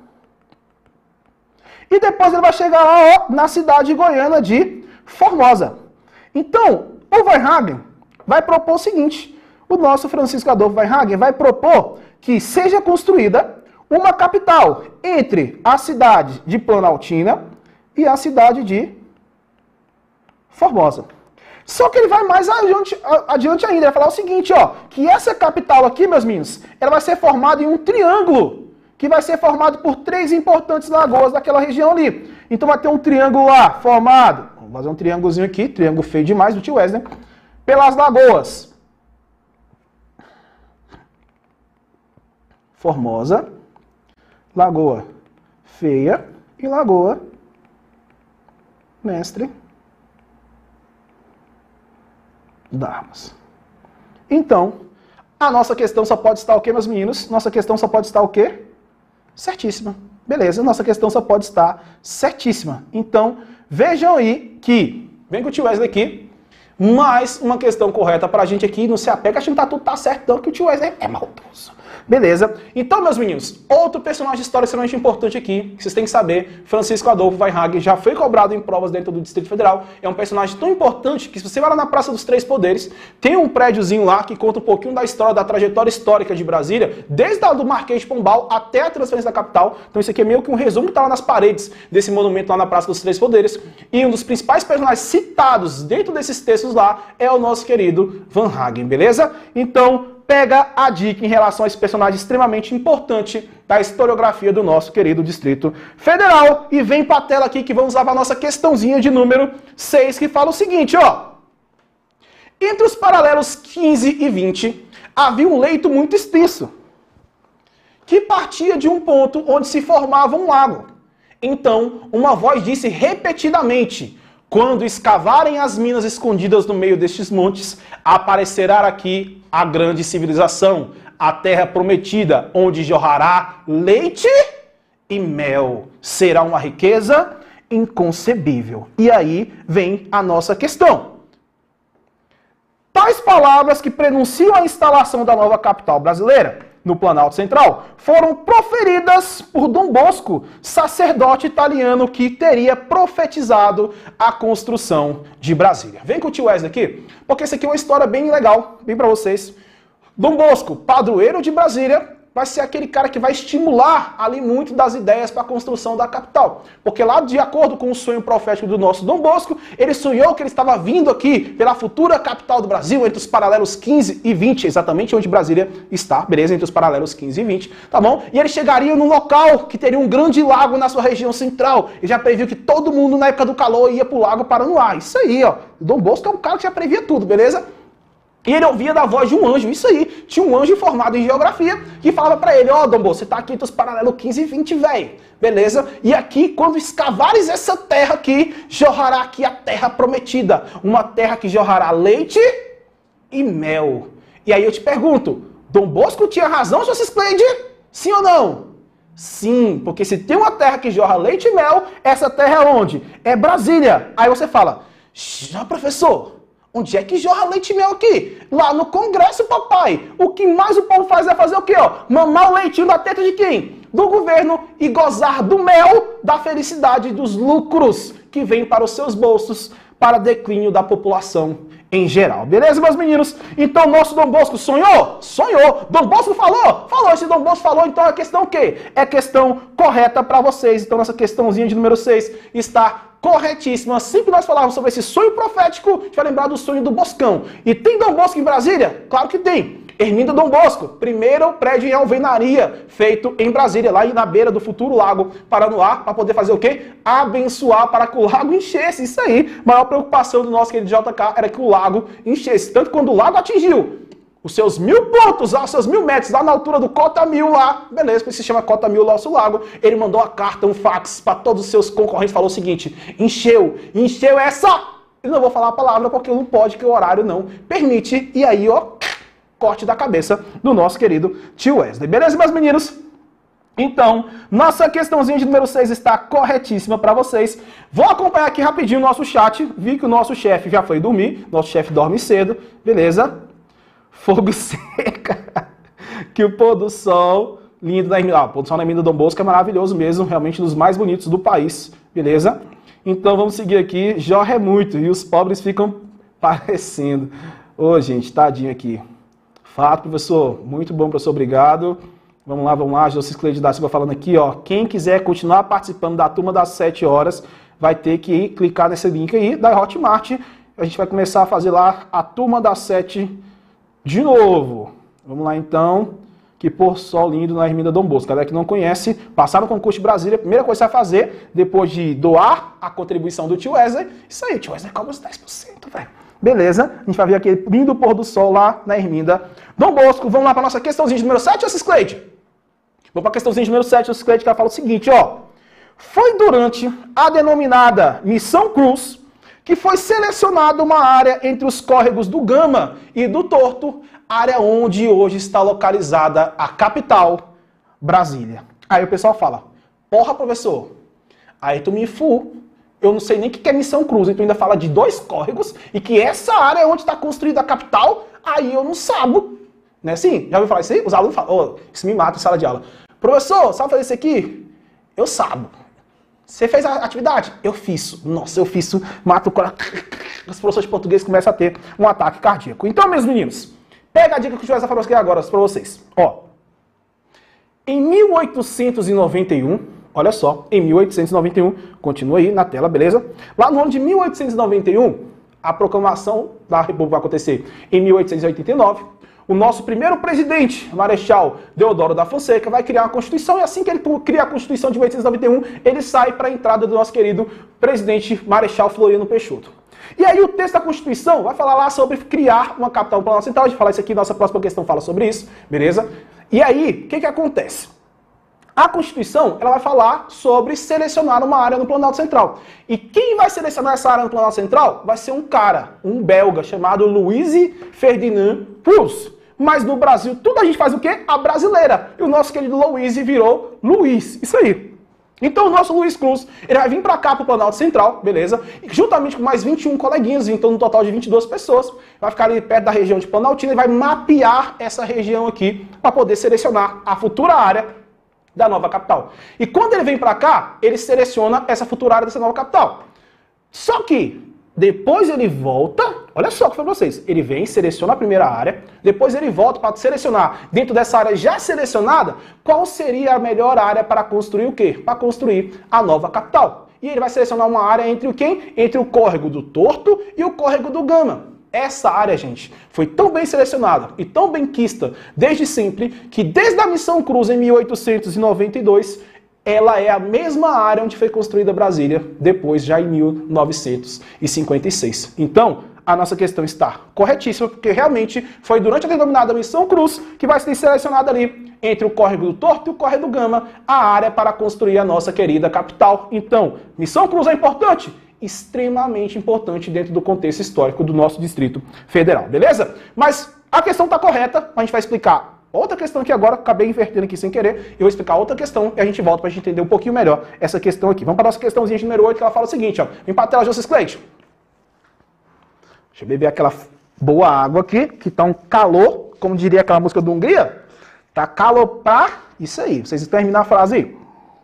S1: E depois ele vai chegar lá, ó, na cidade goiana de Formosa. Então, o Weinhagen vai propor o seguinte, o nosso Francisco Adolfo Weinhagen vai propor que seja construída uma capital entre a cidade de Planaltina e a cidade de Formosa. Só que ele vai mais adiante, adiante ainda, ele vai falar o seguinte, ó, que essa capital aqui, meus meninos, ela vai ser formada em um triângulo, que vai ser formado por três importantes lagoas daquela região ali. Então vai ter um triângulo lá, formado, vamos fazer um triângulozinho aqui, triângulo feio demais do tio Wesley, pelas lagoas Formosa, Lagoa Feia e Lagoa Mestre Darmas. Então, a nossa questão só pode estar o quê, meus meninos? Nossa questão só pode estar o quê? Certíssima. Beleza, nossa questão só pode estar certíssima. Então, vejam aí que, vem com o tio Wesley aqui, mais uma questão correta pra gente aqui, não se apega, a gente tá tudo tá certo, não, que o tio Wesley é maldoso. Beleza? Então, meus meninos, outro personagem de história extremamente importante aqui, que vocês têm que saber, Francisco Adolfo Weinhagen já foi cobrado em provas dentro do Distrito Federal, é um personagem tão importante que se você vai lá na Praça dos Três Poderes, tem um prédiozinho lá que conta um pouquinho da história, da trajetória histórica de Brasília, desde a do Marquês de Pombal até a transferência da capital. Então isso aqui é meio que um resumo que tá lá nas paredes desse monumento lá na Praça dos Três Poderes. E um dos principais personagens citados dentro desses textos lá é o nosso querido Weinhagen, beleza? Então, pega a dica em relação a esse personagem extremamente importante da historiografia do nosso querido Distrito Federal. E vem pra tela aqui que vamos usar a nossa questãozinha de número seis, que fala o seguinte, ó. Entre os paralelos quinze e vinte, havia um leito muito extenso, que partia de um ponto onde se formava um lago. Então, uma voz disse repetidamente: quando escavarem as minas escondidas no meio destes montes, aparecerá aqui a grande civilização, a terra prometida, onde jorrará leite e mel. Será uma riqueza inconcebível. E aí vem a nossa questão. Tais palavras que prenunciam a instalação da nova capital brasileira, no Planalto Central, foram proferidas por Dom Bosco, sacerdote italiano que teria profetizado a construção de Brasília. Vem com o tio Wesley aqui, porque isso aqui é uma história bem legal, bem para vocês. Dom Bosco, padroeiro de Brasília, vai ser aquele cara que vai estimular ali muito das ideias para a construção da capital. Porque lá, de acordo com o sonho profético do nosso Dom Bosco, ele sonhou que ele estava vindo aqui pela futura capital do Brasil, entre os paralelos quinze e vinte, exatamente onde Brasília está, beleza? Entre os paralelos quinze e vinte, tá bom? E ele chegaria num local que teria um grande lago na sua região central. E já previu que todo mundo na época do calor ia pro lago Paranoá. Isso aí, ó. Dom Bosco é um cara que já previa tudo, beleza? E ele ouvia da voz de um anjo, isso aí. Tinha um anjo formado em geografia que falava pra ele, ó, oh, Dom Bosco, você tá aqui entre os paralelos quinze e vinte, velho. Beleza? E aqui, quando escavares essa terra aqui, jorrará aqui a terra prometida. Uma terra que jorrará leite e mel. E aí eu te pergunto, Dom Bosco tinha razão, Sr. Ciscleide? Sim ou não? Sim, porque se tem uma terra que jorra leite e mel, essa terra é onde? É Brasília. Aí você fala, já professor, onde é que jorra leite e mel aqui? Lá no Congresso, papai. O que mais o povo faz é fazer o quê, ó? Mamar o leitinho da teta de quem? Do governo e gozar do mel da felicidade dos lucros que vêm para os seus bolsos para declínio da população em geral. Beleza, meus meninos? Então, nosso Dom Bosco sonhou? Sonhou. Dom Bosco falou? Falou. Esse Dom Bosco falou, então a questão o quê? É questão correta para vocês. Então, nossa questãozinha de número seis está corretíssima. Assim que nós falávamos sobre esse sonho profético, a gente vai lembrar do sonho do Boscão. E tem Dom Bosco em Brasília? Claro que tem. Ermindo Dom Bosco, primeiro prédio em alvenaria feito em Brasília, lá na beira do futuro lago Paranoá, para poder fazer o quê? Abençoar para que o lago enchesse. Isso aí, a maior preocupação do nosso querido J K era que o lago enchesse. Tanto quando o lago atingiu os seus mil pontos, os seus mil metros, lá na altura do Cota Mil lá, beleza, por isso se chama Cota Mil nosso lago, ele mandou a carta, um fax para todos os seus concorrentes, falou o seguinte, encheu, encheu essa, eu não vou falar a palavra porque não pode, que o horário não permite, e aí, ó, corte da cabeça do nosso querido tio Wesley. Beleza, meus meninos? Então, nossa questãozinha de número seis está corretíssima para vocês. Vou acompanhar aqui rapidinho o nosso chat. Vi que o nosso chefe já foi dormir. Nosso chefe dorme cedo. Beleza? Fogo seca. Que o pôr do sol lindo da Ermida. Ah, o pôr do sol na Ermida Dom Bosco é maravilhoso mesmo. Realmente um dos mais bonitos do país. Beleza? Então, vamos seguir aqui. Jorra é muito. E os pobres ficam parecendo. Ô, gente, tadinho aqui. Fato, professor. Muito bom, professor. Obrigado. Vamos lá, vamos lá, José Cleide da Silva falando aqui, ó. Quem quiser continuar participando da turma das sete horas, vai ter que ir, clicar nesse link aí da Hotmart. A gente vai começar a fazer lá a turma das sete de novo. Vamos lá então. Que pôr sol lindo na Ermida Dom Bosco. Galera que não conhece, passar no concurso de Brasília, a primeira coisa que você vai fazer, depois de doar a contribuição do tio Wesley, isso aí, tio Wesley cobra os dez por cento, velho. Beleza? A gente vai ver aquele lindo pôr do sol lá na Ermida Dom Bosco. Vamos lá para nossa questãozinha de número sete, José Cleide? Vou para a questãozinha de número sete, o Ciclete, que ela fala o seguinte, ó. Foi durante a denominada Missão Cruz que foi selecionada uma área entre os córregos do Gama e do Torto, área onde hoje está localizada a capital, Brasília. Aí o pessoal fala, porra, professor, aí tu me fu, eu não sei nem o que é Missão Cruz, então ainda fala de dois córregos e que essa área é onde está construída a capital, aí eu não sabo. Não é assim? Já ouviu falar isso aí? Os alunos falam, oh, isso me mata em sala de aula. Professor, sabe fazer isso aqui? Eu sabo. Você fez a atividade? Eu fiz. Nossa, eu fiz. Mata o coração. Os professores de português começam a ter um ataque cardíaco. Então, meus meninos, pega a dica que o José falou aqui agora para vocês. Ó, em mil oitocentos e noventa e um, olha só, em mil oitocentos e noventa e um, continua aí na tela, beleza? Lá no ano de mil oitocentos e noventa e um, a proclamação da República vai acontecer em mil oitocentos e oitenta e nove. O nosso primeiro presidente, Marechal Deodoro da Fonseca, vai criar uma Constituição e assim que ele cria a Constituição de mil oitocentos e noventa e um, ele sai para a entrada do nosso querido presidente Marechal Floriano Peixoto. E aí o texto da Constituição vai falar lá sobre criar uma capital no Planalto Central. A gente vai falar isso aqui, nossa próxima questão fala sobre isso, beleza? E aí, o que que acontece? A Constituição, ela vai falar sobre selecionar uma área no Planalto Central. E quem vai selecionar essa área no Planalto Central vai ser um cara, um belga, chamado Luiz Ferdinand Pruss. Mas no Brasil, tudo a gente faz o quê? A brasileira. E o nosso querido Luiz virou Luiz. Isso aí. Então o nosso Luiz Cruz, ele vai vir para cá para o Planalto Central, beleza? E juntamente com mais vinte e um coleguinhas, então no total de vinte e duas pessoas, vai ficar ali perto da região de Planaltina e vai mapear essa região aqui para poder selecionar a futura área da nova capital. E quando ele vem para cá, ele seleciona essa futura área dessa nova capital. Só que depois ele volta, olha só o que foi para vocês, ele vem, seleciona a primeira área, depois ele volta para selecionar, dentro dessa área já selecionada, qual seria a melhor área para construir o quê? Para construir a nova capital. E ele vai selecionar uma área entre o quem? Entre o córrego do Torto e o córrego do Gama. Essa área, gente, foi tão bem selecionada e tão bem quista desde sempre, que desde a Missão Cruz em mil oitocentos e noventa e dois, ela é a mesma área onde foi construída Brasília, depois já em mil novecentos e cinquenta e seis. Então, a nossa questão está corretíssima, porque realmente foi durante a denominada Missão Cruz que vai ser selecionada ali, entre o córrego do Torto e o córrego do Gama, a área para construir a nossa querida capital. Então, Missão Cruz é importante? Extremamente importante dentro do contexto histórico do nosso Distrito Federal, beleza? Mas a questão está correta, a gente vai explicar outra questão aqui agora, acabei invertendo aqui sem querer, eu vou explicar outra questão e a gente volta para a gente entender um pouquinho melhor essa questão aqui. Vamos para a nossa questãozinha de número oito, que ela fala o seguinte, ó. Vem para a tela, José Cleide. Deixa eu beber aquela boa água aqui, que tá um calor, como diria aquela música do Hungria. Tá calor pra... Isso aí, vocês terminam a frase aí.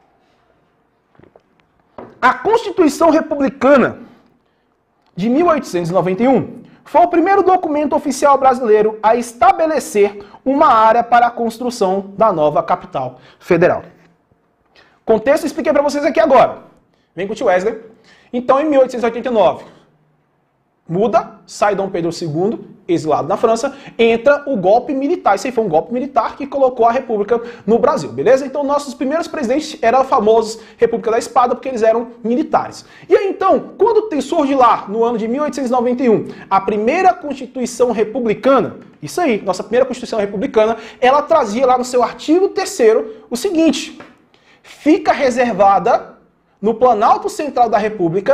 S1: A Constituição Republicana de mil oitocentos e noventa e um foi o primeiro documento oficial brasileiro a estabelecer uma área para a construção da nova capital federal. Contexto, eu expliquei para vocês aqui agora. Vem com o tio Wesley. Então, em mil oitocentos e oitenta e nove, muda, sai Dom Pedro segundo, exilado na França, entra o golpe militar. Esse aí foi um golpe militar que colocou a República no Brasil, beleza? Então, nossos primeiros presidentes eram famosos República da Espada, porque eles eram militares. E aí, então, quando tem, surge lá, no ano de mil oitocentos e noventa e um, a primeira Constituição Republicana, isso aí, nossa primeira Constituição Republicana, ela trazia lá no seu artigo terceiro o seguinte: fica reservada no Planalto Central da República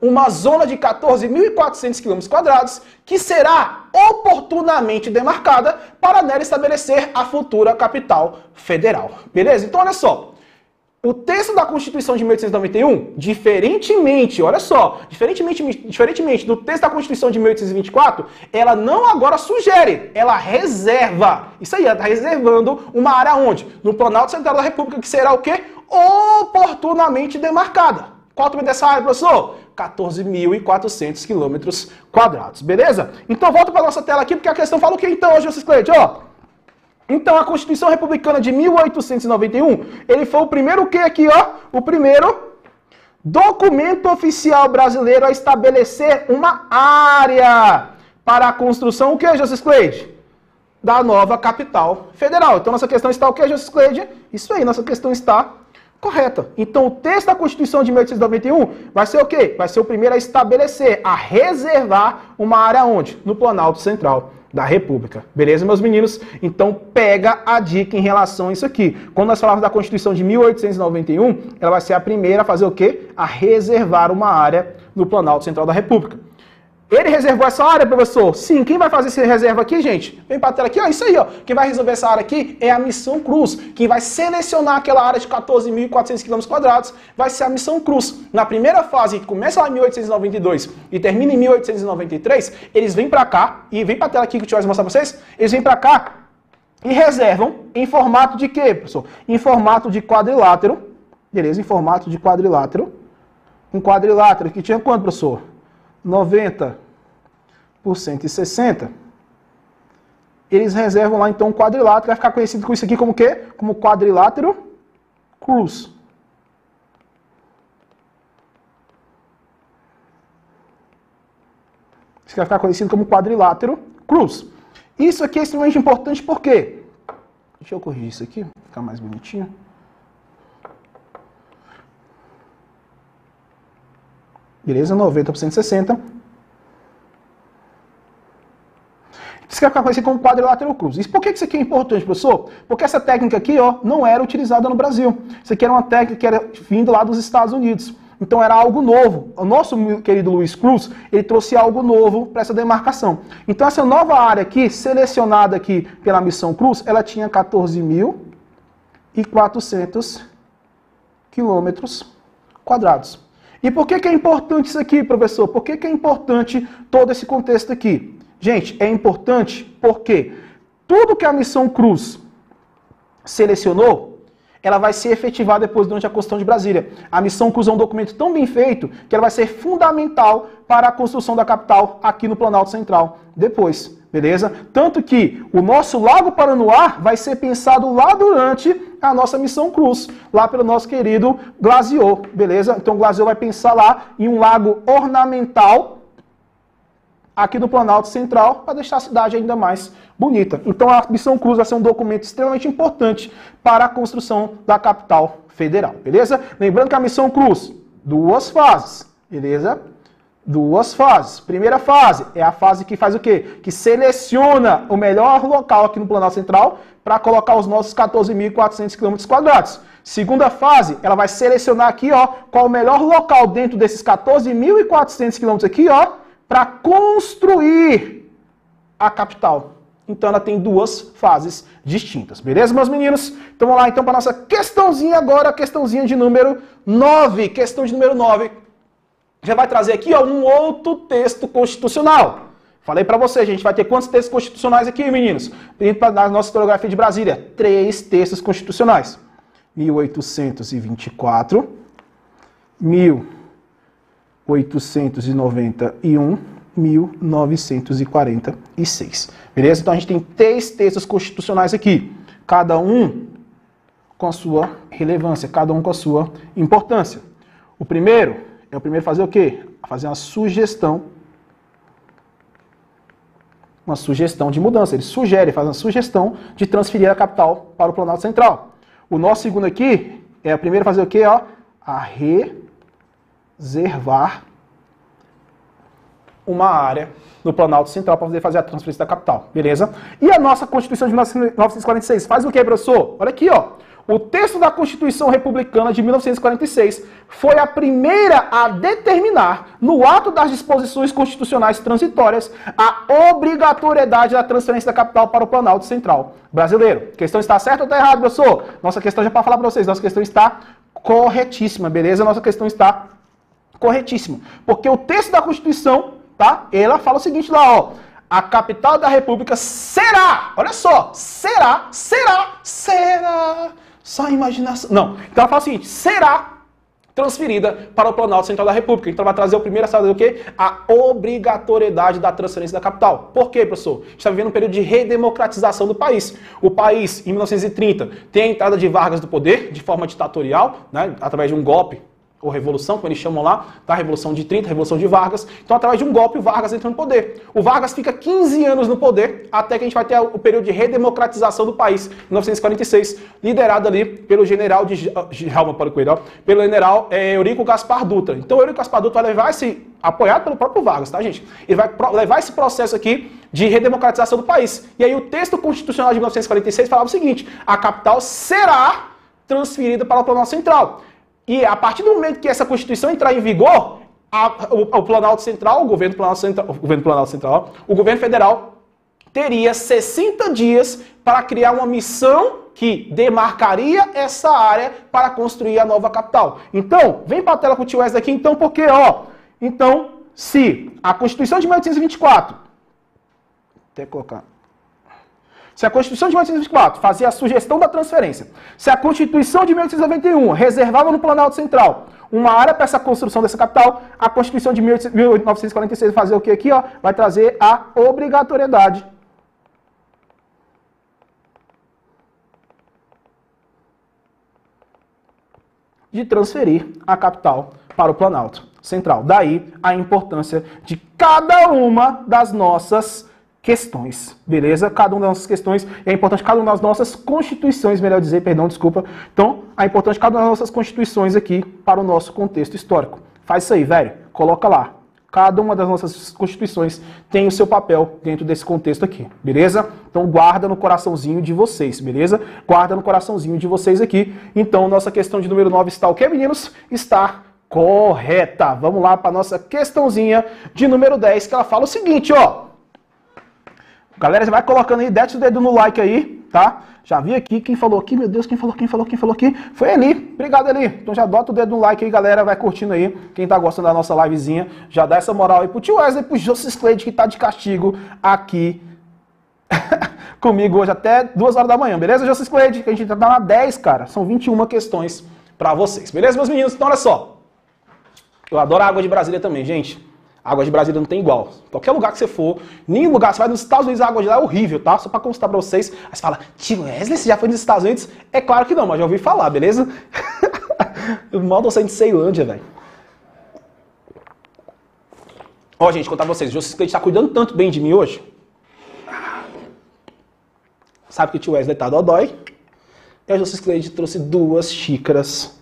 S1: uma zona de quatorze mil e quatrocentos quilômetros quadrados que será oportunamente demarcada para nela estabelecer a futura capital federal. Beleza? Então, olha só. O texto da Constituição de mil oitocentos e noventa e um, diferentemente, olha só, diferentemente, diferentemente do texto da Constituição de mil oitocentos e vinte e quatro, ela não agora sugere, ela reserva. Isso aí, ela está reservando uma área onde? No Planalto Central da República, que será o quê? Oportunamente demarcada. Qual o tamanho dessa área, professor? quatorze mil e quatrocentos quilômetros quadrados, beleza? Então volta para a nossa tela aqui, porque a questão fala o que então, hoje, vocês Cleide, ó? Então, a Constituição Republicana de mil oitocentos e noventa e um, ele foi o primeiro o que aqui, ó? O primeiro documento oficial brasileiro a estabelecer uma área para a construção, o que, José Cleide? Da nova capital federal. Então, nossa questão está o que, José Cleide? Isso aí, nossa questão está correta. Então, o texto da Constituição de mil oitocentos e noventa e um vai ser o quê? Vai ser o primeiro a estabelecer, a reservar uma área onde? No Planalto Central da República. Beleza, meus meninos? Então, pega a dica em relação a isso aqui. Quando nós falamos da Constituição de mil oitocentos e noventa e um, ela vai ser a primeira a fazer o quê? A reservar uma área no Planalto Central da República. Ele reservou essa área, professor? Sim. Quem vai fazer essa reserva aqui, gente? Vem para a tela aqui, ó. Isso aí, ó. Quem vai resolver essa área aqui é a Missão Cruz. Quem vai selecionar aquela área de quatorze mil e quatrocentos quilômetros quadrados vai ser a Missão Cruz. Na primeira fase, que começa lá em mil oitocentos e noventa e dois e termina em mil oitocentos e noventa e três, eles vêm para cá, e vem para a tela aqui que o tio vai mostrar para vocês, eles vêm para cá e reservam em formato de quê, professor? Em formato de quadrilátero. Beleza? Em formato de quadrilátero. Um quadrilátero que tinha quanto, professor? noventa por cento e sessenta. Eles reservam lá, então, um quadrilátero, que vai ficar conhecido com isso aqui como o quê? Como quadrilátero cruz. Isso vai ficar conhecido como quadrilátero cruz. Isso aqui é extremamente importante, por quê? Deixa eu corrigir isso aqui, ficar mais bonitinho. Beleza? noventa por cento e sessenta. Isso vai ficar conhecido como quadrilátero cruz. E por que isso aqui é importante, professor? Porque essa técnica aqui, ó, não era utilizada no Brasil. Isso aqui era uma técnica que era vindo lá dos Estados Unidos. Então era algo novo. O nosso querido Luiz Cruz, ele trouxe algo novo para essa demarcação. Então essa nova área aqui, selecionada aqui pela Missão Cruz, ela tinha quatorze mil e quatrocentos quilômetros quadrados. E por que que é importante isso aqui, professor? Por que que é importante todo esse contexto aqui? Gente, é importante porque tudo que a Missão Cruz selecionou, ela vai ser efetivada depois durante a construção de Brasília. A Missão Cruz é um documento tão bem feito que ela vai ser fundamental para a construção da capital aqui no Planalto Central depois, beleza? Tanto que o nosso Lago Paranoá vai ser pensado lá durante a nossa Missão Cruz, lá pelo nosso querido Glaziot, beleza? Então o Glaziot vai pensar lá em um lago ornamental aqui no Planalto Central, para deixar a cidade ainda mais bonita. Então a Missão Cruz vai ser um documento extremamente importante para a construção da capital federal, beleza? Lembrando que a Missão Cruz, duas fases, beleza? Duas fases. Primeira fase é a fase que faz o quê? Que seleciona o melhor local aqui no Planalto Central para colocar os nossos quatorze mil e quatrocentos quilômetros quadrados. Segunda fase, ela vai selecionar aqui, ó, qual o melhor local dentro desses quatorze mil e quatrocentos quilômetros aqui, ó, para construir a capital. Então ela tem duas fases distintas, beleza, meus meninos? Então vamos lá então para a nossa questãozinha agora, questãozinha de número nove. Questão de número nove. Já vai trazer aqui, ó, um outro texto constitucional. Falei para você, a gente vai ter quantos textos constitucionais aqui, meninos? Na nossa historiografia de Brasília, três textos constitucionais. mil oitocentos e vinte e quatro, mil oitocentos e noventa e um, mil novecentos e quarenta e seis. Beleza? Então a gente tem três textos constitucionais aqui, cada um com a sua relevância, cada um com a sua importância. O primeiro é o primeiro fazer o quê? Fazer uma sugestão, uma sugestão de mudança. Ele sugere, faz uma sugestão de transferir a capital para o Planalto Central. O nosso segundo aqui é o primeiro fazer o quê? Ó, a re reservar uma área no Planalto Central para poder fazer a transferência da capital, beleza? E a nossa Constituição de mil novecentos e quarenta e seis faz o que, professor? Olha aqui, ó. O texto da Constituição Republicana de mil novecentos e quarenta e seis foi a primeira a determinar, no ato das disposições constitucionais transitórias, a obrigatoriedade da transferência da capital para o Planalto Central brasileiro. A questão está certa ou está errada, professor? Nossa questão, já para falar para vocês, nossa questão está corretíssima, beleza? Nossa questão está corretíssima. Porque o texto da Constituição, tá? Ela fala o seguinte lá, ó. A capital da República será, olha só, será, será, será... Só imaginação. Não. Então ela fala o seguinte: será transferida para o Planalto Central da República. Então ela vai trazer o primeiro a saber o quê? A obrigatoriedade da transferência da capital. Por quê, professor? A gente está vivendo um período de redemocratização do país. O país, em mil novecentos e trinta, tem a entrada de Vargas do poder, de forma ditatorial, né, através de um golpe, ou revolução, como eles chamam lá, tá? Revolução de trinta, Revolução de Vargas. Então, através de um golpe, o Vargas entra no poder. O Vargas fica quinze anos no poder, até que a gente vai ter o período de redemocratização do país, em mil novecentos e quarenta e seis, liderado ali pelo general de Djalma Policoelho, pelo general é, Eurico Gaspar Dutra. Então, o Eurico Gaspar Dutra vai levar esse, apoiado pelo próprio Vargas, tá, gente? Ele vai levar esse processo aqui de redemocratização do país. E aí, o texto constitucional de mil novecentos e quarenta e seis falava o seguinte: a capital será transferida para o Planalto Central. E a partir do momento que essa Constituição entrar em vigor, a, o, o Planalto Central, o governo Planalto Central, o governo Planalto Central, o governo federal teria sessenta dias para criar uma missão que demarcaria essa área para construir a nova capital. Então, vem para a tela com o tio Wesley aqui, então, porque, ó, então, se a Constituição de mil oitocentos e vinte e quatro, até colocar... Se a Constituição de mil oitocentos e vinte e quatro fazia a sugestão da transferência, se a Constituição de mil oitocentos e noventa e um reservava no Planalto Central uma área para essa construção dessa capital, a Constituição de mil novecentos e quarenta e seis vai fazer o que aqui, ó? Vai trazer a obrigatoriedade de transferir a capital para o Planalto Central. Daí a importância de cada uma das nossas questões, beleza? Cada uma das nossas questões, é importante cada uma das nossas constituições, melhor dizer, perdão, desculpa. Então, é importante cada uma das nossas constituições aqui para o nosso contexto histórico. Faz isso aí, velho. Coloca lá. Cada uma das nossas constituições tem o seu papel dentro desse contexto aqui, beleza? Então, guarda no coraçãozinho de vocês, beleza? Guarda no coraçãozinho de vocês aqui. Então, nossa questão de número nove está o quê, meninos? Está correta. Vamos lá para a nossa questãozinha de número dez, que ela fala o seguinte, ó. Galera, já vai colocando aí, desce o dedo no like aí, tá? Já vi aqui, quem falou aqui, meu Deus, quem falou, quem falou, quem falou aqui? Foi Eli, obrigado Eli. Então já bota o dedo no like aí, galera, vai curtindo aí. Quem tá gostando da nossa livezinha, já dá essa moral aí pro tio Wesley, pro Jossis Cleide, que tá de castigo aqui comigo hoje até duas horas da manhã, beleza, Jossis Cleide? Que a gente tá na dez, cara, são vinte e uma questões pra vocês, beleza, meus meninos? Então olha só, eu adoro a água de Brasília também, gente. A água de Brasília não tem igual. Qualquer lugar que você for, nenhum lugar, você vai nos Estados Unidos, a água de lá é horrível, tá? Só pra constar pra vocês. Aí você fala, tio Wesley, você já foi nos Estados Unidos? É claro que não, mas já ouvi falar, beleza? Eu mal tô saindo de Ceilândia, velho. Ó, gente, contar pra vocês, o José Cleide tá cuidando tanto bem de mim hoje. Sabe que o tio Wesley tá dodói. E o José Cleide trouxe duas xícaras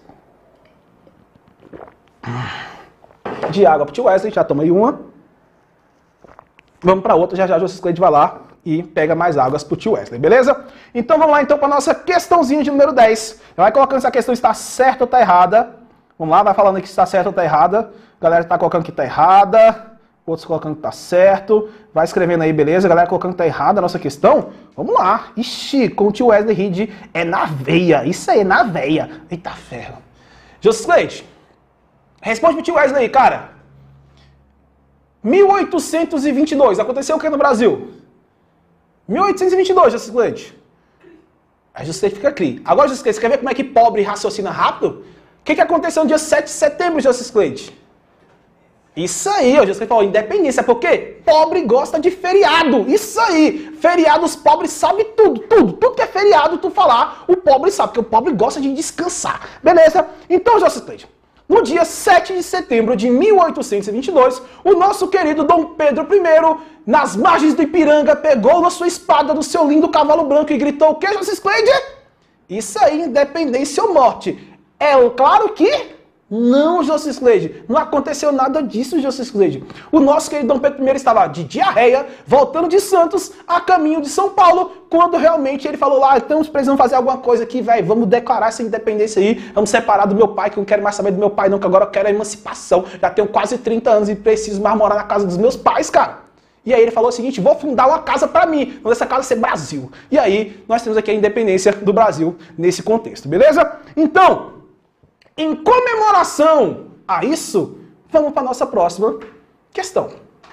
S1: de água pro tio Wesley, já toma aí uma. Vamos para outra, já já o José Cleide vai lá e pega mais águas pro tio Wesley, beleza? Então vamos lá então para nossa questãozinha de número dez. Vai colocando se a questão está certa ou está errada. Vamos lá, vai falando que está certa ou está errada. A galera tá colocando que está errada, outros colocando que está certo. Vai escrevendo aí, beleza? A galera colocando que está errada a nossa questão. Vamos lá. Ixi, com o tio Wesley Reed é na veia. Isso aí, é na veia. Eita ferro. José Cleide, responde pro tio Wesley aí, cara. mil oitocentos e vinte e dois, aconteceu o que no Brasil? mil oitocentos e vinte e dois, José Cleide. Aí José Cleide fica aqui. Agora, José Cleide, você quer ver como é que pobre raciocina rápido? O que, que aconteceu no dia sete de setembro, José Cleide? Isso aí, ó, José Cleide falou, independência, porque pobre gosta de feriado. Isso aí, feriado, os pobres sabem tudo, tudo. Tudo que é feriado, tu falar, o pobre sabe, porque o pobre gosta de descansar. Beleza? Então, José Cleide, no dia sete de setembro de mil oitocentos e vinte e dois, o nosso querido Dom Pedro I, nas margens do Ipiranga, pegou na sua espada do seu lindo cavalo branco e gritou o que, José Cleide? Isso aí, independência ou morte. É claro que Não, José Cleide, não aconteceu nada disso, José Cleide. O nosso querido Dom Pedro I estava de diarreia, voltando de Santos, a caminho de São Paulo, quando realmente ele falou lá, estamos precisando fazer alguma coisa aqui, velho, vamos declarar essa independência aí, vamos separar do meu pai, que eu não quero mais saber do meu pai não, que agora eu quero a emancipação. Já tenho quase trinta anos e preciso mais morar na casa dos meus pais, cara. E aí ele falou o seguinte, vou fundar uma casa para mim, vamos essa casa ser Brasil. E aí nós temos aqui a independência do Brasil nesse contexto, beleza? Então, em comemoração a isso, vamos para a nossa próxima questão.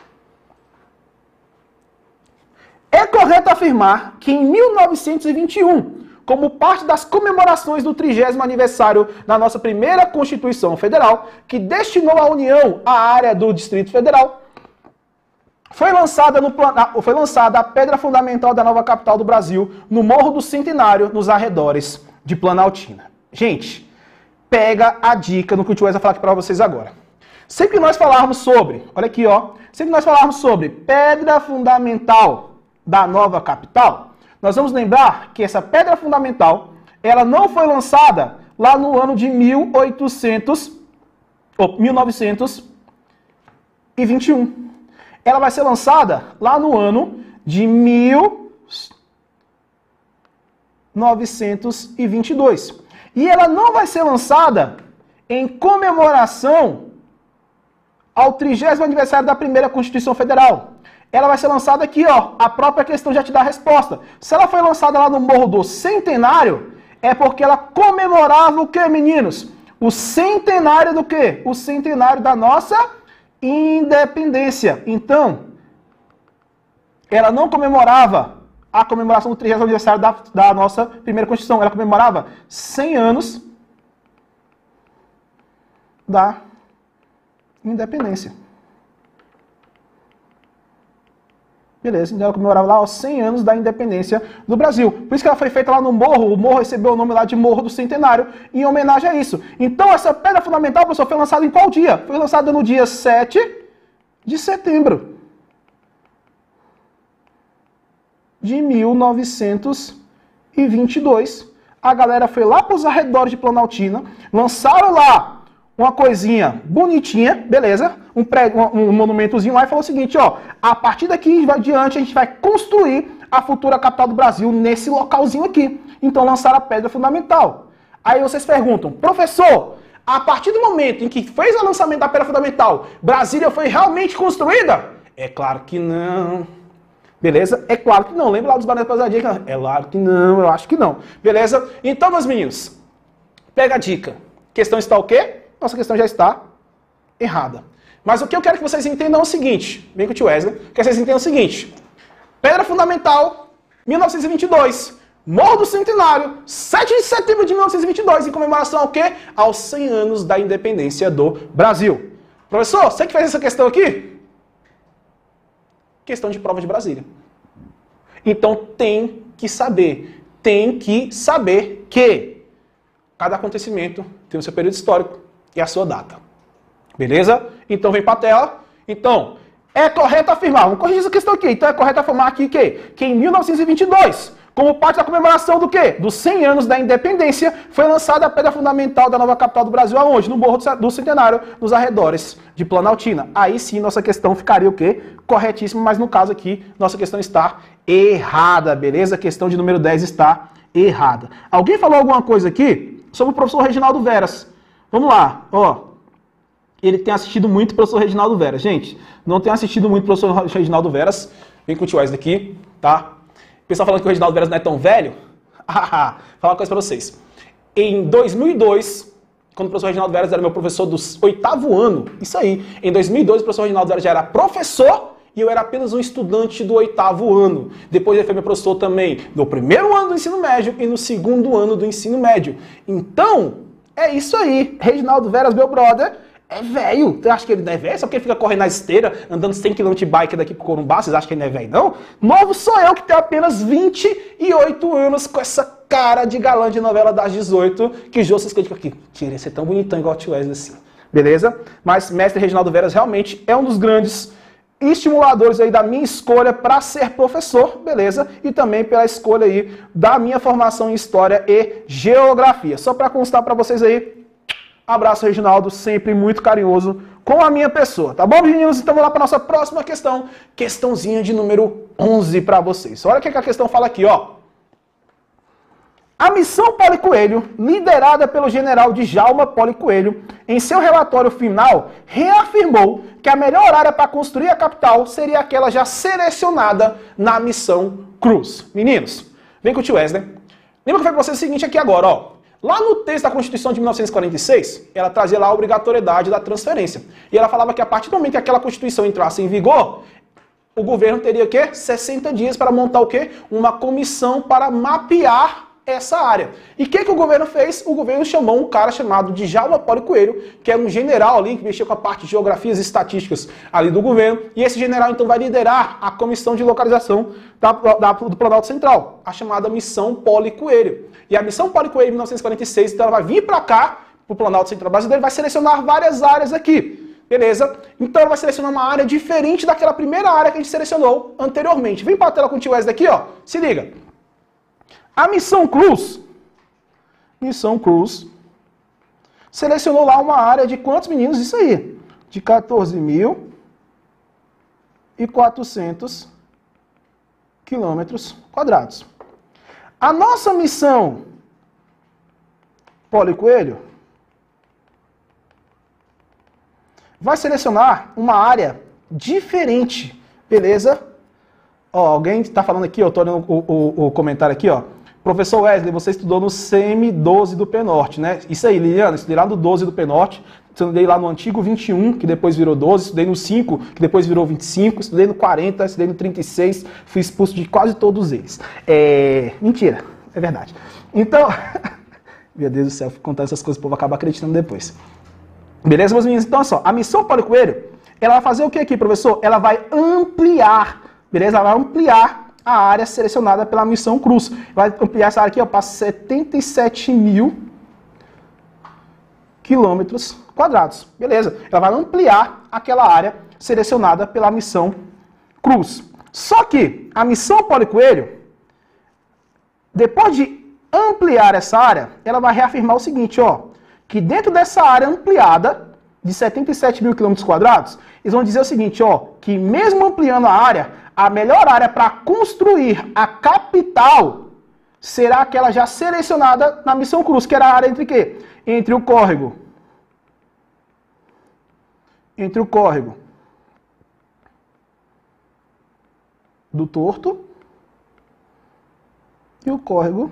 S1: É correto afirmar que em mil novecentos e vinte e um, como parte das comemorações do trigésimo aniversário da nossa primeira Constituição Federal, que destinou a União à área do Distrito Federal, foi lançada, no, foi lançada a pedra fundamental da nova capital do Brasil, no Morro do Centenário, nos arredores de Planaltina. Gente, pega a dica no que o tio Wes vai falar aqui para vocês agora. Sempre que nós falarmos sobre, olha aqui, ó, sempre que nós falarmos sobre pedra fundamental da nova capital, nós vamos lembrar que essa pedra fundamental, ela não foi lançada lá no ano de mil e oitocentos, ou mil novecentos e vinte e um. Ela vai ser lançada lá no ano de mil novecentos e vinte e dois. E ela não vai ser lançada em comemoração ao trigésimo aniversário da primeira Constituição Federal. Ela vai ser lançada aqui, ó. A própria questão já te dá a resposta. Se ela foi lançada lá no Morro do Centenário, é porque ela comemorava o quê, meninos? O centenário do quê? O centenário da nossa independência. Então, ela não comemorava a comemoração do trigésimo aniversário da, da nossa primeira Constituição. Ela comemorava cem anos da independência. Beleza, então ela comemorava lá os cem anos da independência do Brasil. Por isso que ela foi feita lá no Morro, o Morro recebeu o nome lá de Morro do Centenário, em homenagem a isso. Então essa pedra fundamental, professor, foi lançada em qual dia? Foi lançada no dia sete de setembro de mil novecentos e vinte e dois. A galera foi lá para os arredores de Planaltina, lançaram lá uma coisinha bonitinha, beleza? Um, pré, um, um monumentozinho lá e falou o seguinte, ó, a partir daqui adiante a gente vai construir a futura capital do Brasil nesse localzinho aqui. Então lançaram a pedra fundamental. Aí vocês perguntam, professor, a partir do momento em que fez o lançamento da pedra fundamental, Brasília foi realmente construída? É claro que não. Beleza? É claro que não. Lembra lá dos Bananas Pesadinhas? É claro que não, eu acho que não. Beleza? Então, meus meninos, pega a dica. Questão está o quê? Nossa questão já está errada. Mas o que eu quero que vocês entendam é o seguinte, vem com o tio Wesley, que vocês entendam o seguinte, pedra fundamental, mil novecentos e vinte e dois, Morro do Centenário, sete de setembro de mil novecentos e vinte e dois, em comemoração ao quê? Aos cem anos da independência do Brasil. Professor, você que fez essa questão aqui? Questão de prova de Brasília. Então tem que saber, tem que saber que cada acontecimento tem o seu período histórico e a sua data. Beleza? Então vem para a tela. Então, é correto afirmar, vamos corrigir essa questão aqui. Então é correto afirmar aqui que, que em mil novecentos e vinte e dois, como parte da comemoração do quê? Dos cem anos da independência, foi lançada a pedra fundamental da nova capital do Brasil, aonde? No Morro do Centenário, nos arredores de Planaltina. Aí sim nossa questão ficaria o quê? Corretíssima, mas no caso aqui, nossa questão está errada, beleza? A questão de número dez está errada. Alguém falou alguma coisa aqui sobre o professor Reginaldo Veras? Vamos lá, ó. Ele tem assistido muito o professor Reginaldo Veras. Gente, não tem assistido muito o professor Reginaldo Veras. Vem com o tio Wesley aqui, tá? O pessoal falando que o Reginaldo Veras não é tão velho. Falar uma coisa pra vocês. Em dois mil e dois, quando o professor Reginaldo Veras era meu professor do oitavo ano, isso aí, em dois mil e dois o professor Reginaldo Veras já era professor e eu era apenas um estudante do oitavo ano. Depois ele foi meu professor também no primeiro ano do ensino médio e no segundo ano do ensino médio. Então, é isso aí. Reginaldo Veras, meu brother, é velho. Você acha que ele não é velho? Só porque ele fica correndo na esteira, andando cem quilômetros de bike daqui pro Corumbá, vocês acham que ele não é velho, não? Novo sou eu, que tenho apenas vinte e oito anos, com essa cara de galã de novela das dezoito, que Jô se esconde aqui. Queria ser tão bonitão igual o tio Wesley assim. Beleza? Mas mestre Reginaldo Veras realmente é um dos grandes estimuladores aí da minha escolha para ser professor, beleza? E também pela escolha aí da minha formação em História e Geografia. Só para constar para vocês aí, Abraço, Reginaldo, sempre muito carinhoso com a minha pessoa, tá bom, meninos? Então vamos lá para nossa próxima questão, questãozinha de número onze para vocês. Olha o que a questão fala aqui, ó. A missão Paulo Coelho, liderada pelo general Djalma Paulo Coelho, em seu relatório final, reafirmou que a melhor área para construir a capital seria aquela já selecionada na missão Cruz. Meninos, vem com o tio Wesley. Lembra que eu falei para vocês o seguinte aqui agora, ó. Lá no texto da Constituição de mil novecentos e quarenta e seis, ela trazia lá a obrigatoriedade da transferência. E ela falava que a partir do momento que aquela Constituição entrasse em vigor, o governo teria o quê? sessenta dias para montar o quê? Uma comissão para mapear essa área. E o que, que o governo fez? O governo chamou um cara chamado Djalma Paulo Coelho, que era um general ali, que mexia com a parte de geografias e estatísticas ali do governo, e esse general então vai liderar a comissão de localização da, da, do Planalto Central, a chamada Missão Paulo Coelho. E a Missão Paulo Coelho, em mil novecentos e quarenta e seis, então ela vai vir para cá, para o Planalto Central brasileiro, vai selecionar várias áreas aqui. Beleza? Então ela vai selecionar uma área diferente daquela primeira área que a gente selecionou anteriormente. Vem para a tela com o tio Wesley aqui, ó. Se liga. A Missão Cruz, Missão Cruz, selecionou lá uma área de quantos, meninos? Isso aí, de quatorze mil e quatrocentos quilômetros quadrados. A nossa missão Paulo Coelho vai selecionar uma área diferente, beleza? Ó, alguém está falando aqui, eu estou olhando o, o, o comentário aqui, ó. Professor Wesley, você estudou no C M doze do Penorte, né? Isso aí, Liliana, estudei lá no doze do Penorte, estudei lá no antigo vinte e um, que depois virou doze, estudei no cinco, que depois virou vinte e cinco, estudei no quarenta, estudei no trinta e seis, fui expulso de quase todos eles. É... Mentira, é verdade. Então, meu Deus do céu, fui contar essas coisas, o povo acaba acreditando depois. Beleza, meus meninos? Então, olha só, a missão Paulo Coelho, ela vai fazer o que aqui, professor? Ela vai ampliar, beleza? Ela vai ampliar a área selecionada pela Missão Cruz. Vai ampliar essa área aqui para setenta e sete mil quilômetros quadrados. Beleza. Ela vai ampliar aquela área selecionada pela Missão Cruz. Só que a Missão Paulo Coelho, depois de ampliar essa área, ela vai reafirmar o seguinte, ó, que dentro dessa área ampliada de setenta e sete mil quilômetros quadrados, eles vão dizer o seguinte, ó, que mesmo ampliando a área, a melhor área para construir a capital será aquela já selecionada na Missão Cruz, que era a área entre quê? Entre o córrego. Entre o córrego do Torto e o córrego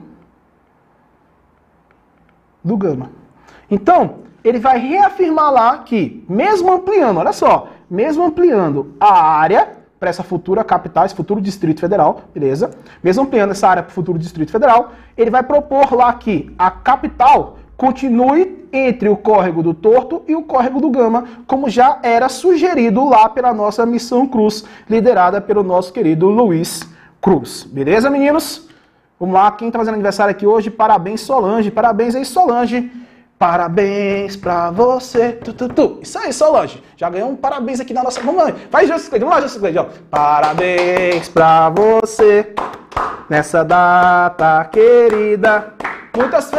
S1: do Gama. Então, ele vai reafirmar lá que, mesmo ampliando, olha só, mesmo ampliando a área para essa futura capital, esse futuro Distrito Federal, beleza? Mesmo ampliando essa área para o futuro Distrito Federal, ele vai propor lá que a capital continue entre o córrego do Torto e o córrego do Gama, como já era sugerido lá pela nossa Missão Cruz, liderada pelo nosso querido Luiz Cruz. Beleza, meninos? Vamos lá, quem está fazendo aniversário aqui hoje, parabéns Solange, parabéns aí Solange. Parabéns pra você. Tu, tu, tu. Isso aí, Solange. Já ganhou um parabéns aqui na nossa... Vamos lá. Faz José Cleide. Vamos lá, José Cleide. Parabéns pra você nessa data querida. Muitas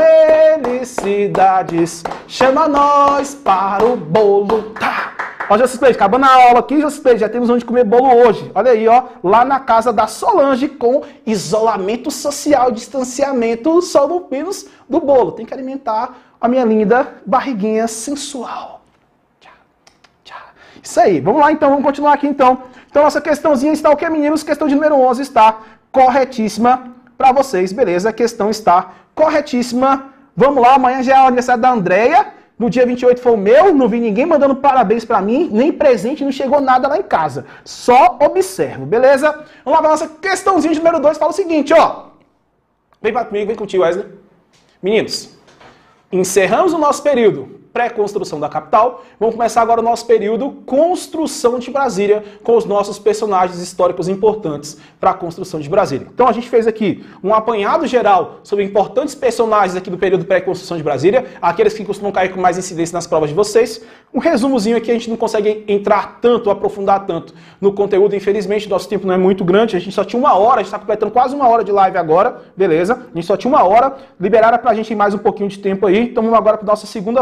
S1: felicidades. Chama nós para o bolo. Tá. Ó, José Cleide, acabando a aula aqui, José Cleide, já temos onde comer bolo hoje. Olha aí, ó. Lá na casa da Solange, com isolamento social, distanciamento, só no menos do bolo. Tem que alimentar a minha linda barriguinha sensual. Tchau, tchau. Isso aí. Vamos lá, então. Vamos continuar aqui, então. Então, nossa questãozinha está o que, meninos? Questão de número onze está corretíssima para vocês. Beleza? A questão está corretíssima. Vamos lá. Amanhã já é o aniversário da Andréia. No dia vinte e oito foi o meu. Não vi ninguém mandando parabéns para mim. Nem presente. Não chegou nada lá em casa. Só observo. Beleza? Vamos lá para nossa questãozinha de número dois. Fala o seguinte, ó. Vem para comigo. Vem contigo, Wesley. Meninos. Encerramos o nosso período pré-construção da capital. Vamos começar agora o nosso período construção de Brasília, com os nossos personagens históricos importantes para a construção de Brasília. Então a gente fez aqui um apanhado geral sobre importantes personagens aqui do período pré-construção de Brasília, aqueles que costumam cair com mais incidência nas provas de vocês. Um resumozinho aqui, a gente não consegue entrar tanto, aprofundar tanto no conteúdo, infelizmente nosso tempo não é muito grande, a gente só tinha uma hora, a gente está completando quase uma hora de live agora, beleza? A gente só tinha uma hora, liberaram para a gente mais um pouquinho de tempo aí, então vamos agora para a nossa segunda fase aqui,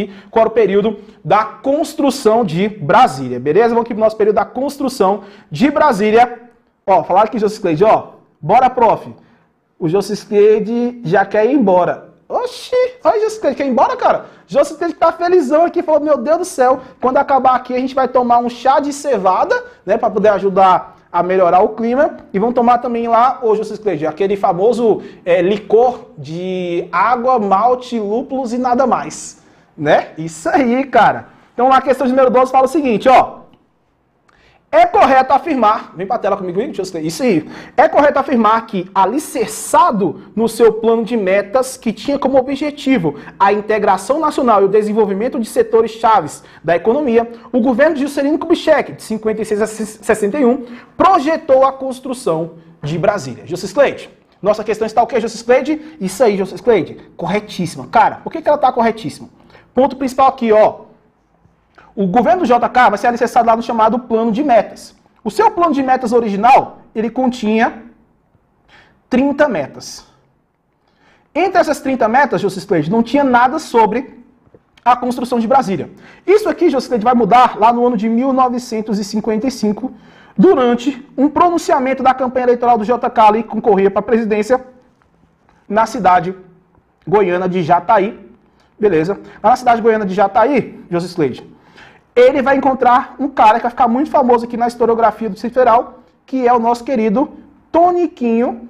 S1: aqui qual era o período da construção de Brasília, beleza? Vamos aqui pro nosso período da construção de Brasília. Ó, falaram aqui, José Cleide, ó, bora, prof. O José Cleide já quer ir embora. Oxi, olha, José Cleide, quer ir embora, cara? José Cleide tá felizão aqui, falou, meu Deus do céu, quando acabar aqui a gente vai tomar um chá de cevada, né, para poder ajudar a melhorar o clima, e vão tomar também lá, ô José Cleide, aquele famoso é, licor de água, malte, lúpulos e nada mais, né? Isso aí, cara. Então lá a questão de número doze fala o seguinte, ó. É correto afirmar, vem pra tela comigo, isso aí, é correto afirmar que, alicerçado no seu plano de metas, que tinha como objetivo a integração nacional e o desenvolvimento de setores chaves da economia, o governo de Juscelino Kubitschek, de cinquenta e seis a sessenta e um, projetou a construção de Brasília. José Cleide, nossa questão está o quê, José Cleide? Isso aí, José Cleide, corretíssima. Cara, por que, que ela está corretíssima? Ponto principal aqui, ó. O governo do J K vai ser alicerçado lá no chamado plano de metas. O seu plano de metas original, ele continha trinta metas. Entre essas trinta metas, José Cleide, não tinha nada sobre a construção de Brasília. Isso aqui, José Cleide, vai mudar lá no ano de mil novecentos e cinquenta e cinco, durante um pronunciamento da campanha eleitoral do J K, ali, que concorria para a presidência na cidade goiana de Jataí. Beleza? Lá na cidade goiana de Jataí, José Cleide, ele vai encontrar um cara que vai ficar muito famoso aqui na historiografia do Distrito Federal, que é o nosso querido Toniquinho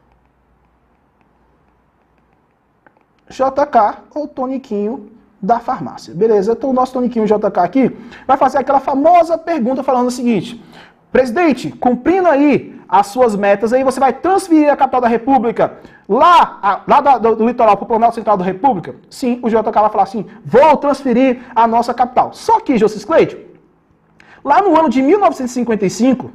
S1: J K, ou Toniquinho da farmácia. Beleza? Então o nosso Toniquinho J K aqui vai fazer aquela famosa pergunta falando o seguinte: presidente, cumprindo aí as suas metas, aí você vai transferir a capital da República lá, a, lá da, do, do litoral para o Planalto Central da República? Sim, o J K vai falar assim, vou transferir a nossa capital. Só que, José Cleide, lá no ano de mil novecentos e cinquenta e cinco,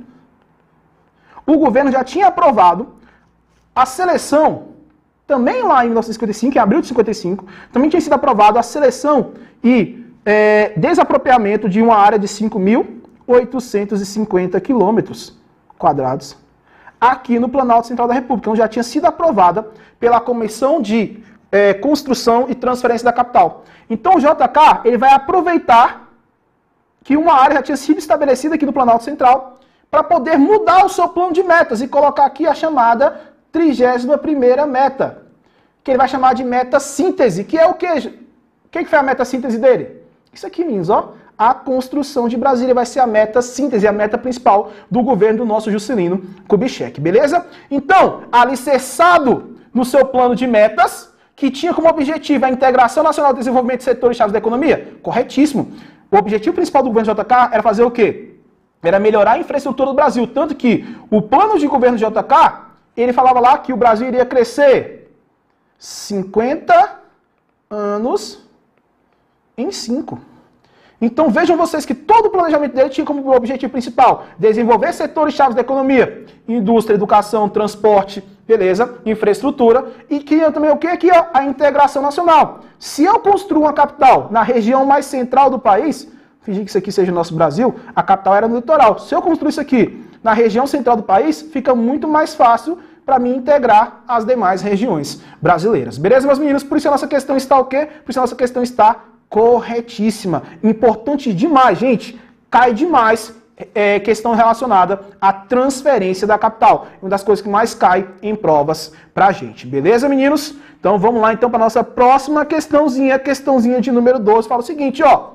S1: o governo já tinha aprovado a seleção, também lá em mil novecentos e cinquenta e cinco, em abril de cinquenta e cinco, também tinha sido aprovado a seleção e é, desapropriamento de uma área de cinco mil oitocentos e cinquenta quilômetros quadrados aqui no Planalto Central da República, onde já tinha sido aprovada pela Comissão de é, Construção e Transferência da Capital. Então o J K ele vai aproveitar que uma área já tinha sido estabelecida aqui no Planalto Central para poder mudar o seu plano de metas e colocar aqui a chamada trigésima primeira meta, que ele vai chamar de meta síntese, que é o quê? O que foi a meta síntese dele? Isso aqui, meninos, ó. A construção de Brasília vai ser a meta síntese, a meta principal do governo do nosso Juscelino Kubitschek, beleza? Então, alicerçado no seu plano de metas, que tinha como objetivo a integração nacional do desenvolvimento de setores chaves da economia, corretíssimo. O objetivo principal do governo J K era fazer o quê? Era melhorar a infraestrutura do Brasil, tanto que o plano de governo do J K, ele falava lá que o Brasil iria crescer cinquenta anos em cinco. Então vejam vocês que todo o planejamento dele tinha como objetivo principal desenvolver setores chaves da economia, indústria, educação, transporte, beleza, infraestrutura, e que também o que aqui, ó, a integração nacional. Se eu construo uma capital na região mais central do país, fingir que isso aqui seja o nosso Brasil, a capital era no litoral. Se eu construir isso aqui na região central do país, fica muito mais fácil para mim integrar as demais regiões brasileiras. Beleza, meus meninos? Por isso a nossa questão está o quê? Por isso a nossa questão está corretíssima. Importante demais, gente. Cai demais é, questão relacionada à transferência da capital. Uma das coisas que mais cai em provas pra gente. Beleza, meninos? Então vamos lá então para nossa próxima questãozinha. Questãozinha de número doze. Fala o seguinte, ó.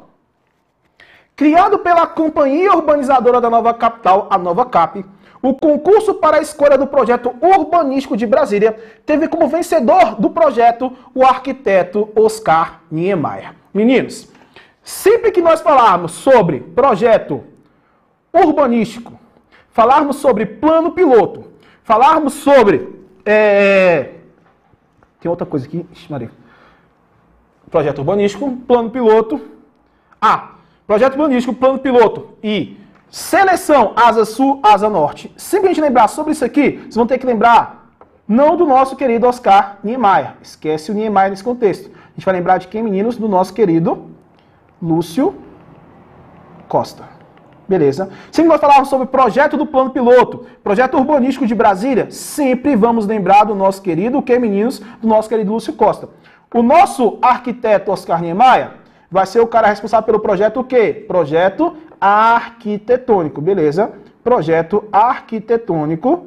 S1: Criado pela Companhia Urbanizadora da Nova Capital, a Nova Cap, o concurso para a escolha do projeto urbanístico de Brasília teve como vencedor do projeto o arquiteto Oscar Niemeyer. Meninos, sempre que nós falarmos sobre projeto urbanístico, falarmos sobre plano piloto, falarmos sobre... É... Tem outra coisa aqui. Ixi, Maria. Projeto urbanístico, plano piloto. Ah, projeto urbanístico, plano piloto e seleção asa sul, asa norte. Sempre que a gente lembrar sobre isso aqui, vocês vão ter que lembrar não do nosso querido Oscar Niemeyer. Esquece o Niemeyer nesse contexto. A gente vai lembrar de quem, meninos? Do nosso querido Lúcio Costa. Beleza? Sempre que nós falarmos sobre projeto do plano piloto, projeto urbanístico de Brasília, sempre vamos lembrar do nosso querido, o que, meninos? Do nosso querido Lúcio Costa. O nosso arquiteto Oscar Niemeyer vai ser o cara responsável pelo projeto o quê? Projeto arquitetônico, beleza? Projeto arquitetônico.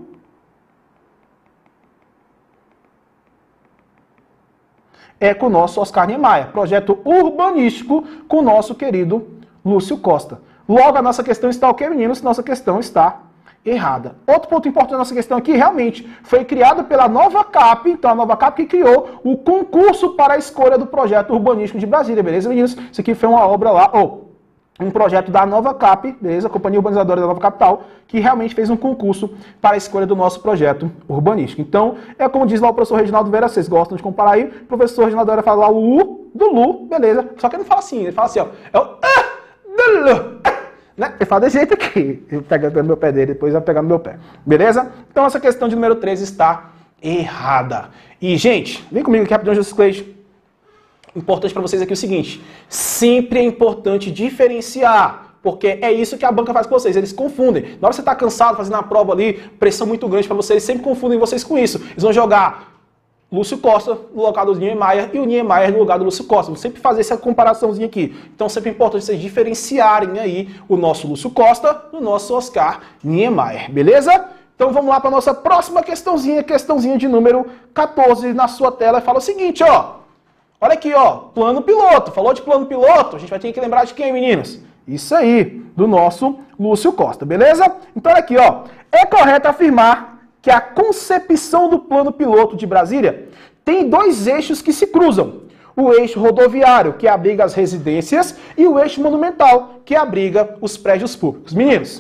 S1: É com o nosso Oscar Niemeyer. Projeto urbanístico com o nosso querido Lúcio Costa. Logo, a nossa questão está o quê, meninos? Nossa questão está errada. Outro ponto importante da nossa questão aqui, realmente, foi criado pela Nova Cap, então a Nova Cap que criou o concurso para a escolha do projeto urbanístico de Brasília, beleza, meninos? Isso aqui foi uma obra lá, ou oh, um projeto da Nova Cap, beleza? A Companhia Urbanizadora da Nova Capital, que realmente fez um concurso para a escolha do nosso projeto urbanístico. Então, é como diz lá o professor Reginaldo Vera, vocês gostam de comparar aí, o professor Reginaldo Vera fala lá o U do Lu, beleza? Só que ele não fala assim, ele fala assim, ó, é o A do Lu. Né? Ele fala desse jeito aqui, eu pego no meu pé dele, depois vai pegar no meu pé, beleza? Então essa questão de número três está errada. E, gente, vem comigo aqui rapidinho, Jesus Cleide. Importante para vocês aqui o seguinte, sempre é importante diferenciar, porque é isso que a banca faz com vocês, eles confundem. Na hora que você está cansado fazendo a prova ali, pressão muito grande para vocês, eles sempre confundem vocês com isso. Eles vão jogar Lúcio Costa no lugar do Niemeyer e o Niemeyer no lugar do Lúcio Costa. Vamos sempre fazer essa comparaçãozinha aqui. Então sempre é importante vocês diferenciarem aí o nosso Lúcio Costa do nosso Oscar Niemeyer, beleza? Então vamos lá para a nossa próxima questãozinha, questãozinha de número quatorze na sua tela. Fala o seguinte, ó. Olha aqui, ó, plano piloto. Falou de plano piloto, a gente vai ter que lembrar de quem, meninos? Isso aí, do nosso Lúcio Costa, beleza? Então olha aqui, ó. É correto afirmar que a concepção do plano piloto de Brasília tem dois eixos que se cruzam. O eixo rodoviário, que abriga as residências, e o eixo monumental, que abriga os prédios públicos. Meninos,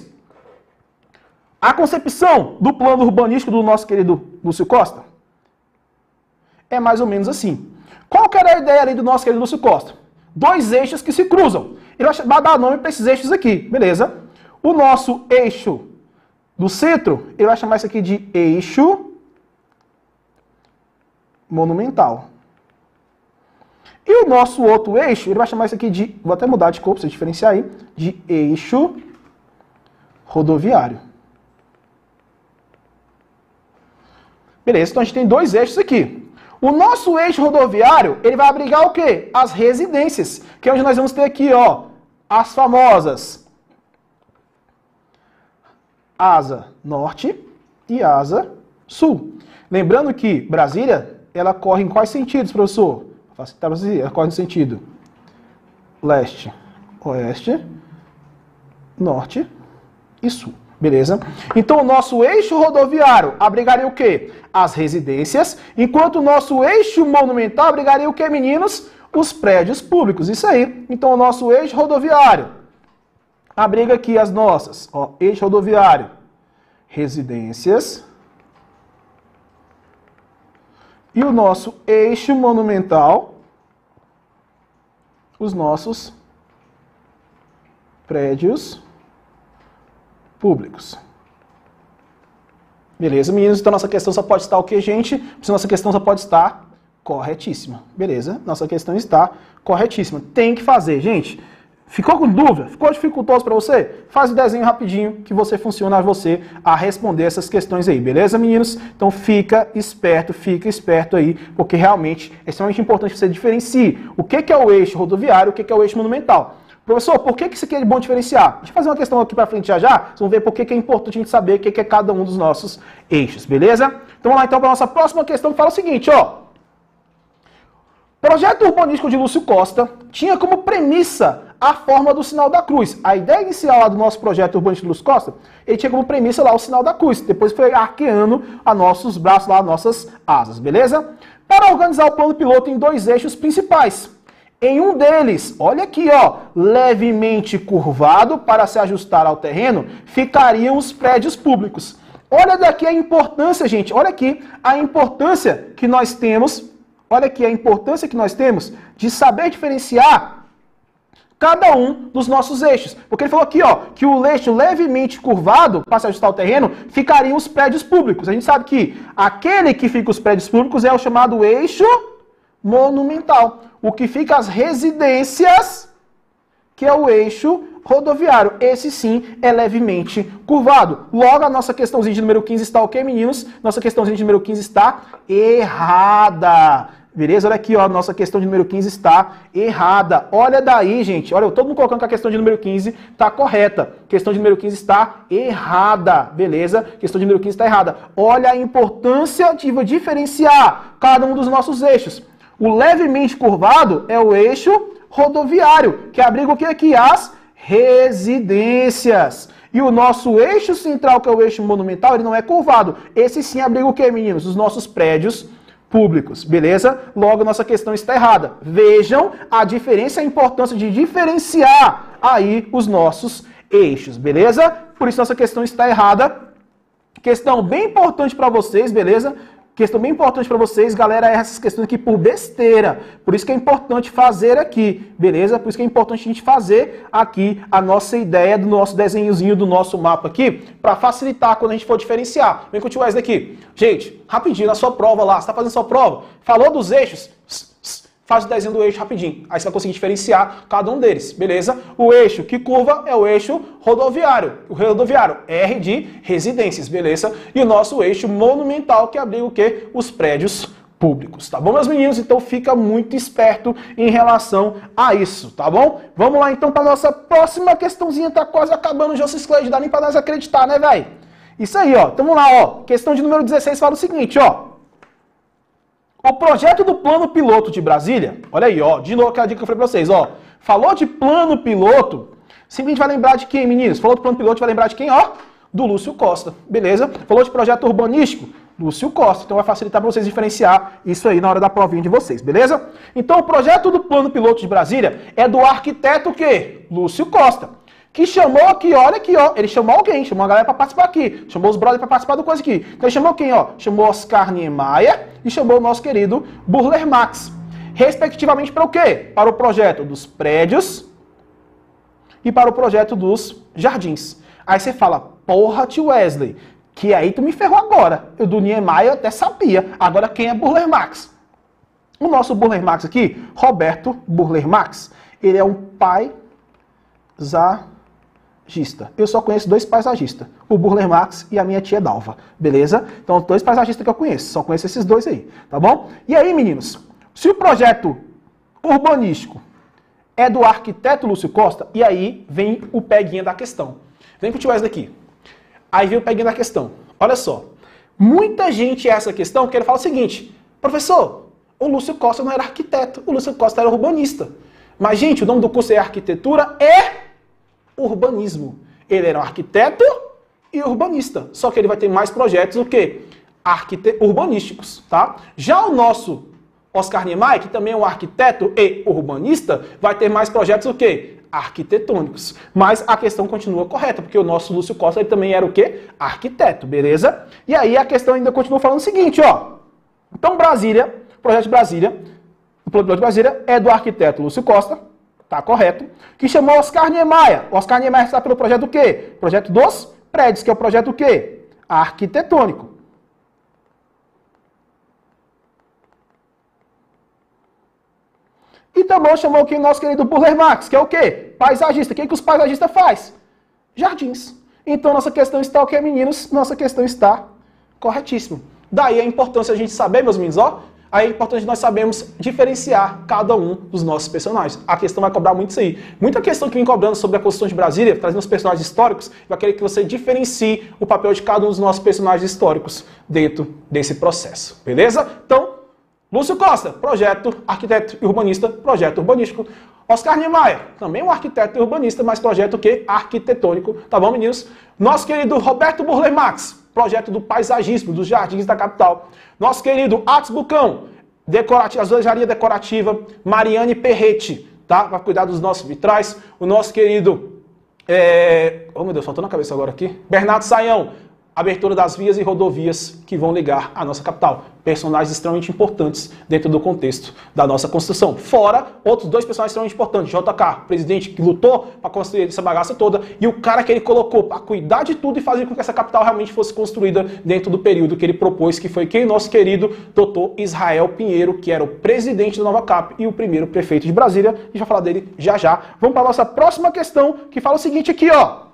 S1: a concepção do plano urbanístico do nosso querido Lúcio Costa é mais ou menos assim. Qual que era a ideia ali do nosso querido Lúcio Costa? Dois eixos que se cruzam. Ele vai dar nome para esses eixos aqui, beleza? O nosso eixo do centro, ele vai chamar isso aqui de eixo monumental. E o nosso outro eixo, ele vai chamar isso aqui de, vou até mudar de cor para você diferenciar aí, de eixo rodoviário. Beleza, então a gente tem dois eixos aqui. O nosso eixo rodoviário, ele vai abrigar o quê? As residências, que é onde nós vamos ter aqui, ó, as famosas asa norte e asa sul. Lembrando que Brasília, ela corre em quais sentidos, professor? Ela corre no sentido leste, oeste, norte e sul. Beleza? Então o nosso eixo rodoviário abrigaria o quê? As residências, enquanto o nosso eixo monumental abrigaria o quê, meninos? Os prédios públicos. Isso aí. Então o nosso eixo rodoviário abriga aqui as nossas, ó, eixo rodoviário, residências, e o nosso eixo monumental, os nossos prédios públicos. Beleza, meninos? Então nossa questão só pode estar o que, gente? Nossa questão só pode estar corretíssima. Beleza? Nossa questão está corretíssima. Tem que fazer, gente. Ficou com dúvida? Ficou dificultoso para você? Faz o desenho rapidinho que você funciona você a responder essas questões aí, beleza, meninos? Então fica esperto, fica esperto aí, porque realmente é extremamente importante que você diferencie o que que é o eixo rodoviário, o que que é o eixo monumental. Professor, por que que isso aqui é bom diferenciar? Deixa eu fazer uma questão aqui para frente já já, vocês vão ver por que que é importante a gente saber o que que é cada um dos nossos eixos, beleza? Então vamos lá então para a nossa próxima questão, que fala o seguinte, ó. Projeto urbanístico de Lúcio Costa tinha como premissa a forma do sinal da cruz. A ideia inicial lá do nosso projeto urbanístico de Lúcio Costa, ele tinha como premissa lá o sinal da cruz. Depois foi arqueando a nossos braços lá, nossas asas, beleza? Para organizar o plano piloto em dois eixos principais. Em um deles, olha aqui, ó, levemente curvado para se ajustar ao terreno, ficariam os prédios públicos. Olha daqui a importância, gente, olha aqui a importância que nós temos, olha aqui a importância que nós temos de saber diferenciar cada um dos nossos eixos. Porque ele falou aqui, ó, que o eixo levemente curvado, para se ajustar ao terreno, ficariam os prédios públicos. A gente sabe que aquele que fica os prédios públicos é o chamado eixo monumental. O que fica as residências, que é o eixo rodoviário. Esse sim é levemente curvado. Logo, a nossa questãozinha de número quinze está ok, meninos? Nossa questãozinha de número quinze está errada. Beleza? Olha aqui, ó, nossa questão de número quinze está errada. Olha daí, gente. Olha, todo mundo colocando que a questão de número quinze está correta. Questão de número quinze está errada. Beleza? Questão de número quinze está errada. Olha a importância de diferenciar cada um dos nossos eixos. O levemente curvado é o eixo rodoviário, que abriga o que aqui? As residências. E o nosso eixo central, que é o eixo monumental, ele não é curvado. Esse sim abriga o que, meninos? Os nossos prédios públicos, beleza? Logo, nossa questão está errada. Vejam a diferença e a importância de diferenciar aí os nossos eixos, beleza? Por isso, nossa questão está errada. Questão bem importante para vocês, beleza? Questão bem importante para vocês, galera, é essas questões aqui por besteira. Por isso que é importante fazer aqui, beleza? Por isso que é importante a gente fazer aqui a nossa ideia do nosso desenhozinho, do nosso mapa aqui, para facilitar quando a gente for diferenciar. Vem com o tio Wesley aqui. Gente, rapidinho, na sua prova lá, você está fazendo sua prova, falou dos eixos, faz o desenho do eixo rapidinho. Aí você vai conseguir diferenciar cada um deles, beleza? O eixo que curva é o eixo rodoviário. O rodoviário, R de residências, beleza? E o nosso eixo monumental, que abriga o quê? Os prédios públicos, tá bom, meus meninos? Então fica muito esperto em relação a isso, tá bom? Vamos lá então para nossa próxima questãozinha, tá quase acabando, José Cleide, dá nem para nós acreditar, né, velho? Isso aí, ó. Tamo lá, ó. Questão de número dezesseis fala o seguinte, ó. O projeto do plano piloto de Brasília, olha aí, ó, de novo aquela dica que eu falei pra vocês, ó, falou de plano piloto, simplesmente vai lembrar de quem, meninos? Falou de plano piloto, vai lembrar de quem, ó? Do Lúcio Costa, beleza? Falou de projeto urbanístico, Lúcio Costa, então vai facilitar para vocês diferenciar isso aí na hora da provinha de vocês, beleza? Então o projeto do plano piloto de Brasília é do arquiteto o quê? Lúcio Costa. Que chamou aqui, olha aqui, ó, ele chamou alguém, chamou a galera para participar aqui, chamou os brothers para participar do coisa aqui. Então ele chamou quem, ó? Chamou Oscar Niemeyer e chamou o nosso querido Burle Marx, respectivamente para o quê? Para o projeto dos prédios e para o projeto dos jardins. Aí você fala, porra, tio Wesley, que aí tu me ferrou agora. Eu do Niemeyer até sabia, agora quem é Burle Marx? O nosso Burle Marx aqui, Roberto Burle Marx, ele é um pai za Eu só conheço dois paisagistas, o Burle Marx e a minha tia Dalva, beleza? Então, dois paisagistas que eu conheço, só conheço esses dois aí, tá bom? E aí, meninos, se o projeto urbanístico é do arquiteto Lúcio Costa, e aí vem o peguinha da questão. Vem pro tio Wesley aqui. Aí vem o peguinha da questão. Olha só, muita gente essa questão porque ele fala o seguinte, professor, o Lúcio Costa não era arquiteto, o Lúcio Costa era urbanista. Mas, gente, o nome do curso é arquitetura e urbanismo. Ele era um arquiteto e urbanista. Só que ele vai ter mais projetos o quê? Arquite... urbanísticos, tá? Já o nosso Oscar Niemeyer, que também é um arquiteto e urbanista, vai ter mais projetos o quê? Arquitetônicos. Mas a questão continua correta, porque o nosso Lúcio Costa ele também era o quê? Arquiteto, beleza? E aí a questão ainda continua falando o seguinte, ó. Então Brasília, o projeto de Brasília, o plano de Brasília é do arquiteto Lúcio Costa, tá correto, que chamou Oscar Niemeyer. Oscar Niemeyer está pelo projeto do quê? Projeto dos prédios, que é o projeto do quê? Arquitetônico. E também chamou aqui o nosso querido Burle Marx, que é o quê? Paisagista. O que, que os paisagistas fazem? Jardins. Então nossa questão está o quê, meninos? Nossa questão está corretíssima. Daí a importância a gente saber, meus meninos, ó, aí é importante nós sabermos diferenciar cada um dos nossos personagens. A questão vai cobrar muito isso aí. Muita questão que vem cobrando sobre a Constituição de Brasília, trazendo os personagens históricos, vai querer que você diferencie o papel de cada um dos nossos personagens históricos dentro desse processo. Beleza? Então, Lúcio Costa, projeto arquiteto e urbanista, projeto urbanístico. Oscar Niemeyer, também um arquiteto e urbanista, mas projeto o quê? Arquitetônico. Tá bom, meninos? Nosso querido Roberto Burle Marx, projeto do paisagismo, dos jardins da capital. Nosso querido Atos Bucão, decorativo, azulejaria decorativa. Mariane Perrete, tá? Para cuidar dos nossos vitrais. O nosso querido, é... oh meu Deus, faltou na cabeça agora aqui. Bernardo Saião, abertura das vias e rodovias que vão ligar a nossa capital. Personagens extremamente importantes dentro do contexto da nossa construção. Fora outros dois personagens extremamente importantes. J K, presidente que lutou para construir essa bagaça toda, e o cara que ele colocou para cuidar de tudo e fazer com que essa capital realmente fosse construída dentro do período que ele propôs, que foi quem? Nosso querido doutor Israel Pinheiro, que era o presidente da Nova Cap e o primeiro prefeito de Brasília. A gente vai falar dele já já. Vamos para a nossa próxima questão, que fala o seguinte aqui, ó.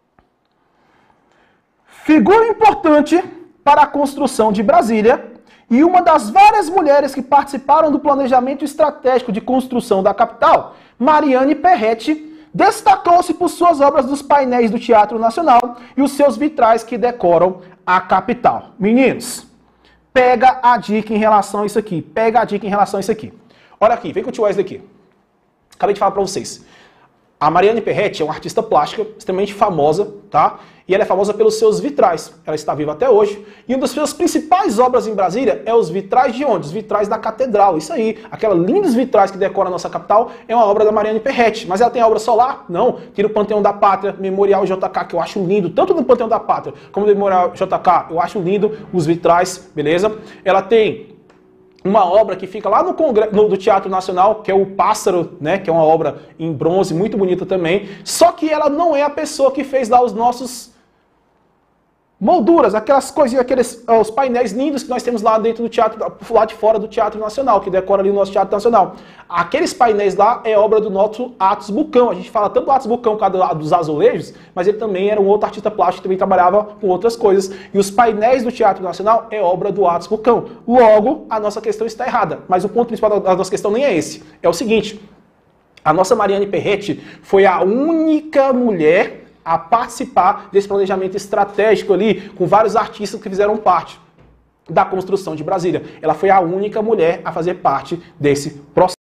S1: Figura importante para a construção de Brasília e uma das várias mulheres que participaram do planejamento estratégico de construção da capital, Mariane Perrette, destacou-se por suas obras dos painéis do Teatro Nacional e os seus vitrais que decoram a capital. Meninos, pega a dica em relação a isso aqui. Pega a dica em relação a isso aqui. Olha aqui, vem com o tio Wesley aqui. Acabei de falar pra vocês. A Mariane Perrette é uma artista plástica extremamente famosa, tá? E ela é famosa pelos seus vitrais. Ela está viva até hoje. E uma das suas principais obras em Brasília é os vitrais de onde? Os vitrais da Catedral. Isso aí. Aquelas lindos vitrais que decoram a nossa capital é uma obra da Mariane Perrette. Mas ela tem a obra solar? Não. Tem o Panteão da Pátria, Memorial J K, que eu acho lindo. Tanto no Panteão da Pátria como no Memorial J K, eu acho lindo os vitrais, beleza? Ela tem uma obra que fica lá no, Congre... no do Teatro Nacional, que é o Pássaro, né, que é uma obra em bronze, muito bonita também. Só que ela não é a pessoa que fez lá os nossos molduras, aquelas coisinhas, aqueles os painéis lindos que nós temos lá dentro do teatro, lá de fora do Teatro Nacional, que decora ali o nosso Teatro Nacional. Aqueles painéis lá é obra do nosso Atos Bucão. A gente fala tanto do Atos Bucão por causa dos azulejos, mas ele também era um outro artista plástico que também trabalhava com outras coisas. E os painéis do Teatro Nacional é obra do Atos Bucão. Logo, a nossa questão está errada. Mas o ponto principal da nossa questão nem é esse. É o seguinte, a nossa Mariane Perrette foi a única mulher a participar desse planejamento estratégico ali, com vários artistas que fizeram parte da construção de Brasília. Ela foi a única mulher a fazer parte desse processo.